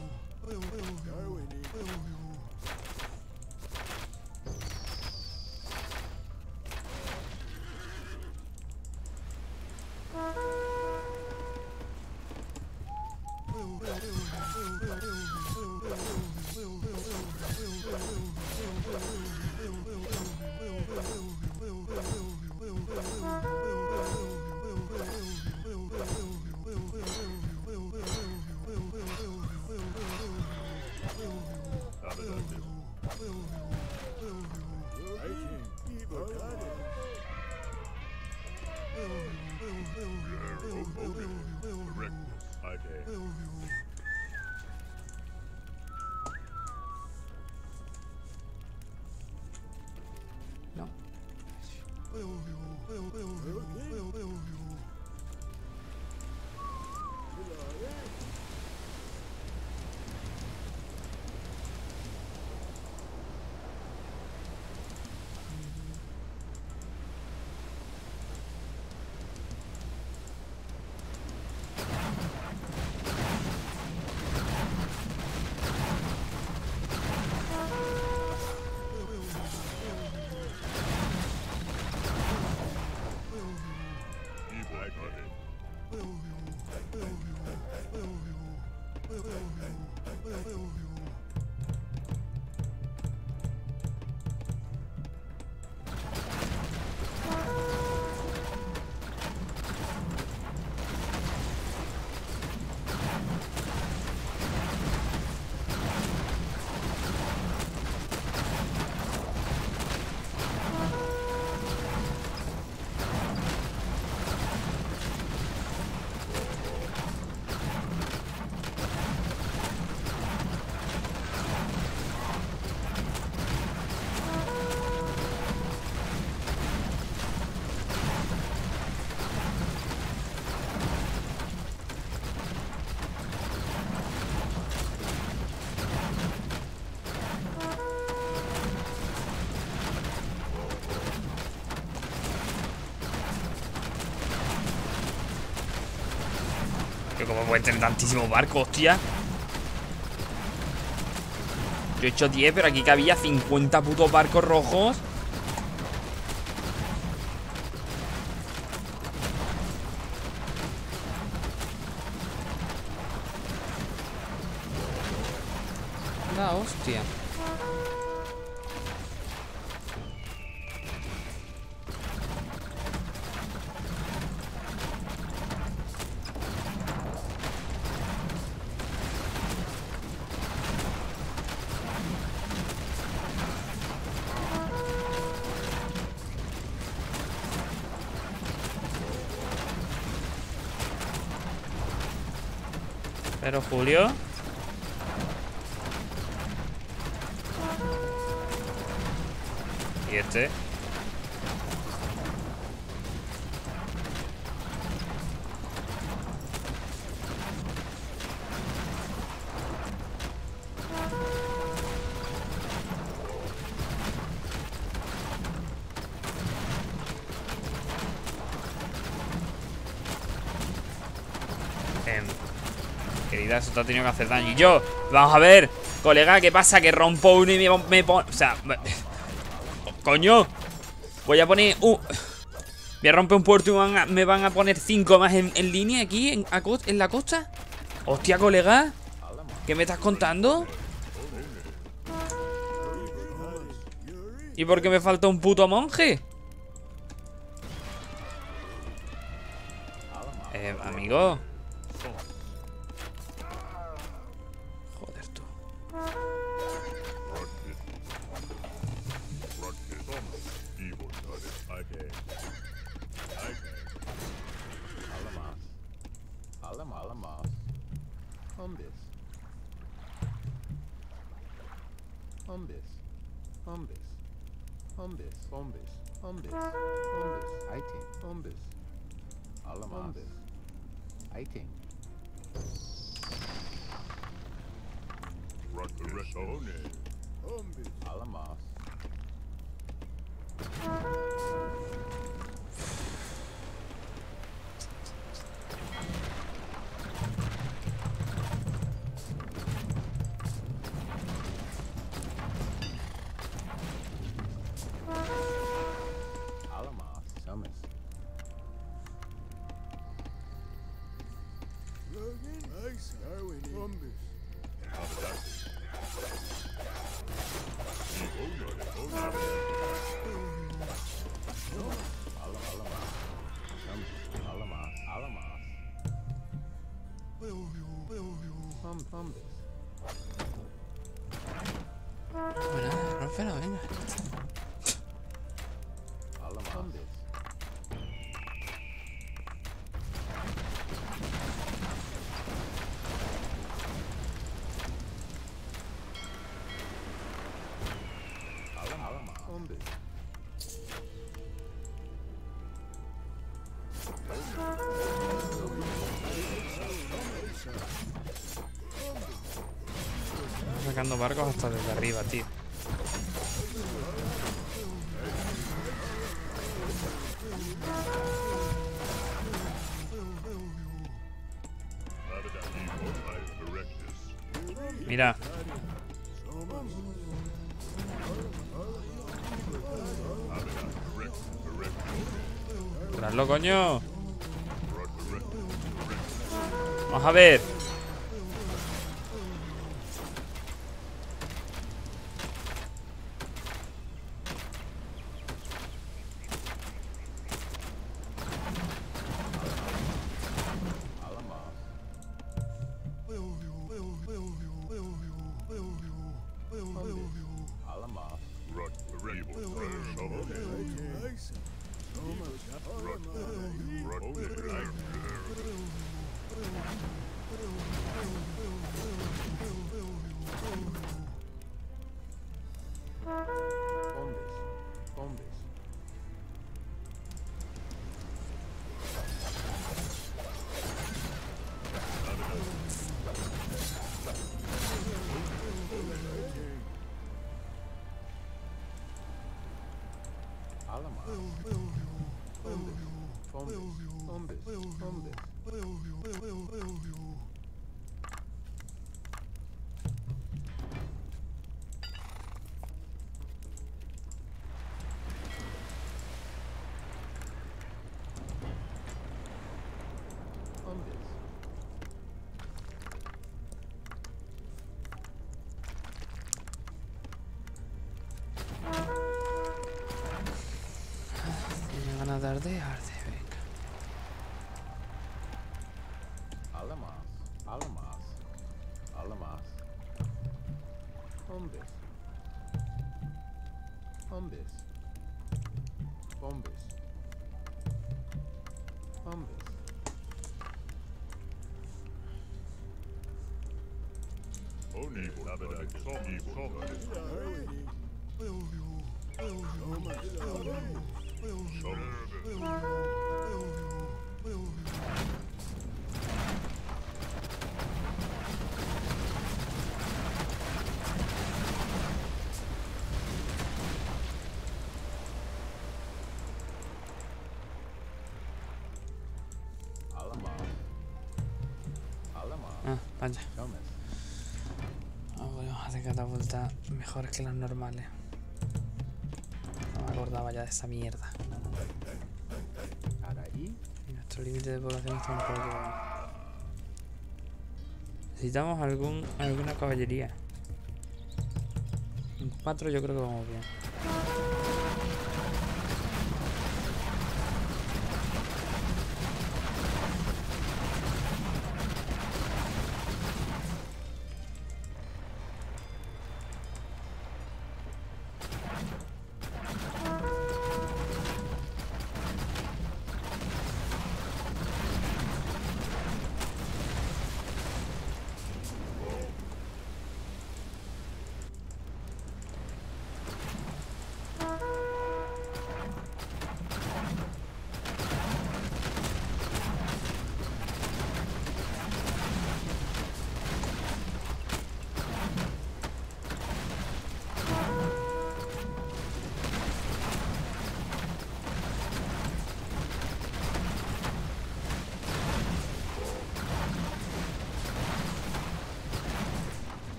No. ¿Cómo puede tener tantísimos barcos, hostia? Yo he hecho diez, pero aquí que había cincuenta putos barcos rojos. La hostia. Pero Julio. ¿Y este? Eh, querida, eso te ha tenido que hacer daño. Y yo, vamos a ver, colega, ¿qué pasa? Que rompo uno y me, me pone... O sea, me, coño, voy a poner... Uh, voy a romper un puerto y me van a, me van a poner cinco más en, en línea aquí, en, a, en la costa. Hostia, colega, ¿qué me estás contando? ¿Y por qué me falta un puto monje? Eh, amigo. Joder, tú. Hombres, hombres, hombres, hombres, hombres, hombres, Aiting, hombres, hombres, Aiting. Hombres, Alamas. Bueno, rómpelo, venga. Sacando barcos hasta desde arriba, tío. Mira. ¡Tráelo, coño! Vamos a ver. Me van a dar de arde, venga. Alamas, alamas, alamas. Hombres. Hombres. Hombres. Hombres. Ah, vaya. Ah, podemos hacer catapultas mejores que las normales. No me acordaba ya de esa mierda. Y nuestro límite de población está un poco... Necesitamos algún alguna caballería. En cuatro yo creo que vamos bien.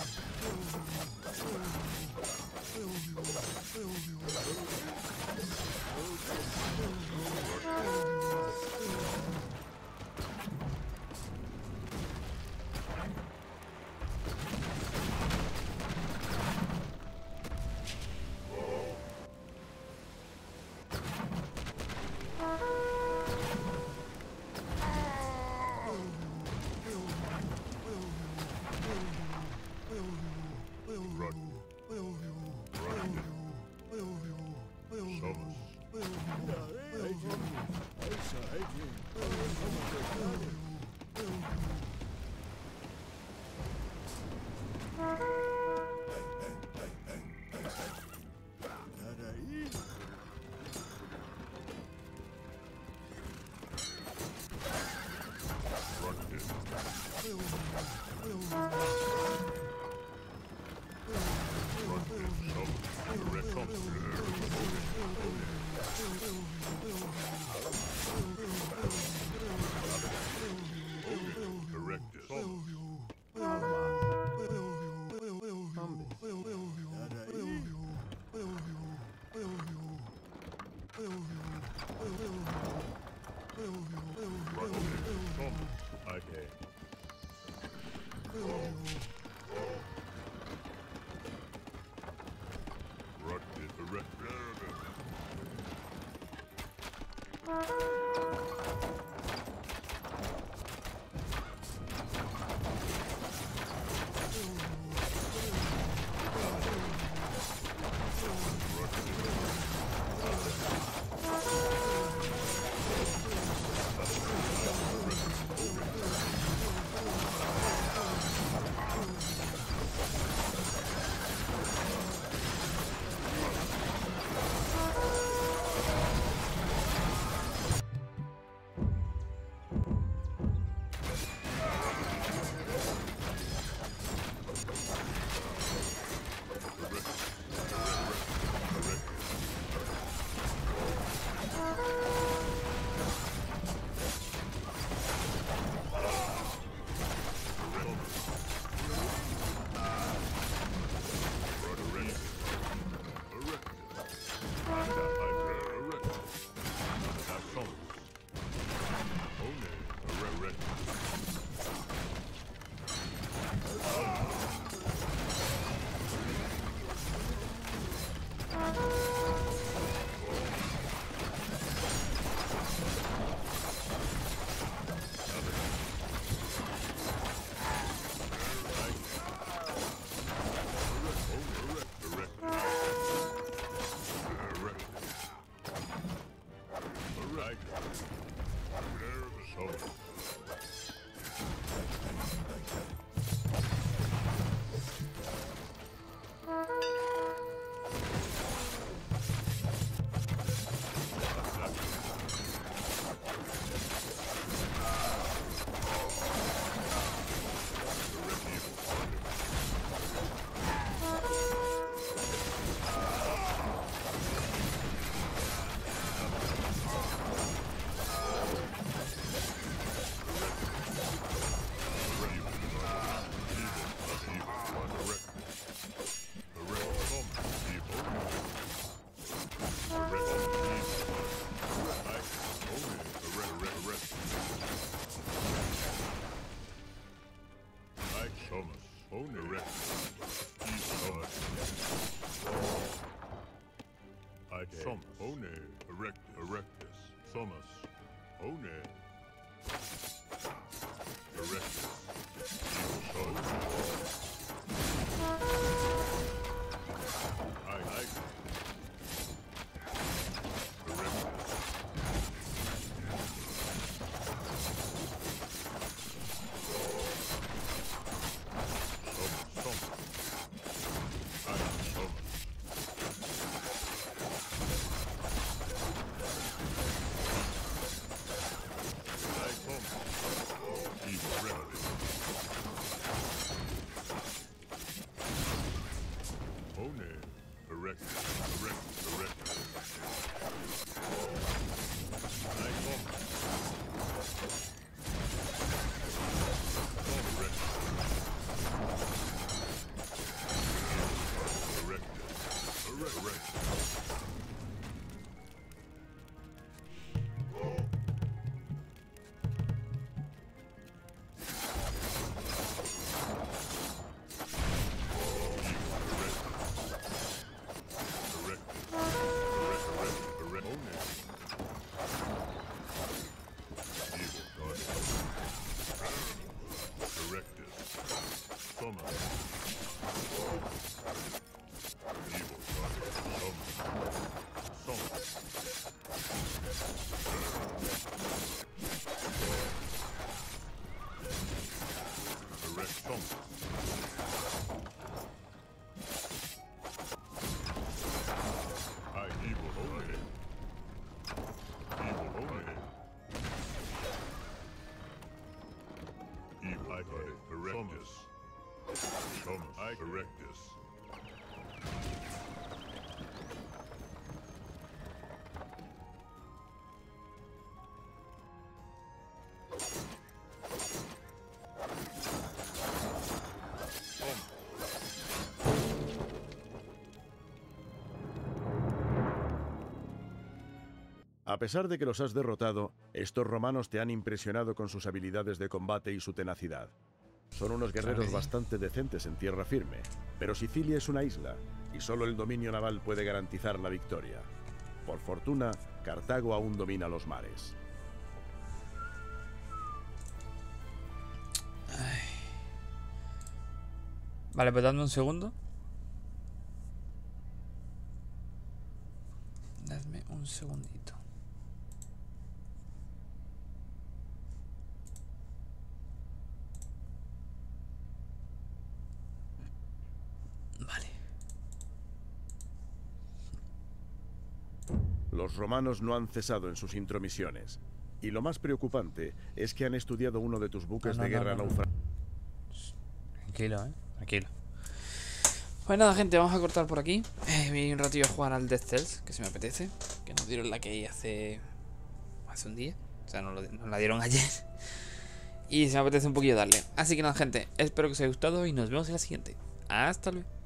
Som, One, Erect, Erectus, Somus, One, Erectus, Evil I, I, Evil Remedy. Icade Erectus. Somus Erectus. A pesar de que los has derrotado, estos romanos te han impresionado con sus habilidades de combate y su tenacidad. Son unos guerreros sí. bastante decentes en tierra firme, pero Sicilia es una isla, y solo el dominio naval puede garantizar la victoria. Por fortuna, Cartago aún domina los mares. Ay. Vale, pues dadme un segundo. Dadme un segundito. Vale. Los romanos no han cesado en sus intromisiones, y lo más preocupante es que han estudiado uno de tus buques No, no, de guerra no, no, no. naufragado. Tranquilo, eh. Tranquilo. Pues nada, gente, vamos a cortar por aquí. Eh, voy a ir un ratillo a jugar al Death Cells, que se me apetece. Que nos dieron la key hace. hace un día. O sea, nos, lo, nos la dieron ayer. Y se me apetece un poquillo darle. Así que nada, gente, espero que os haya gustado y nos vemos en la siguiente. Hasta luego.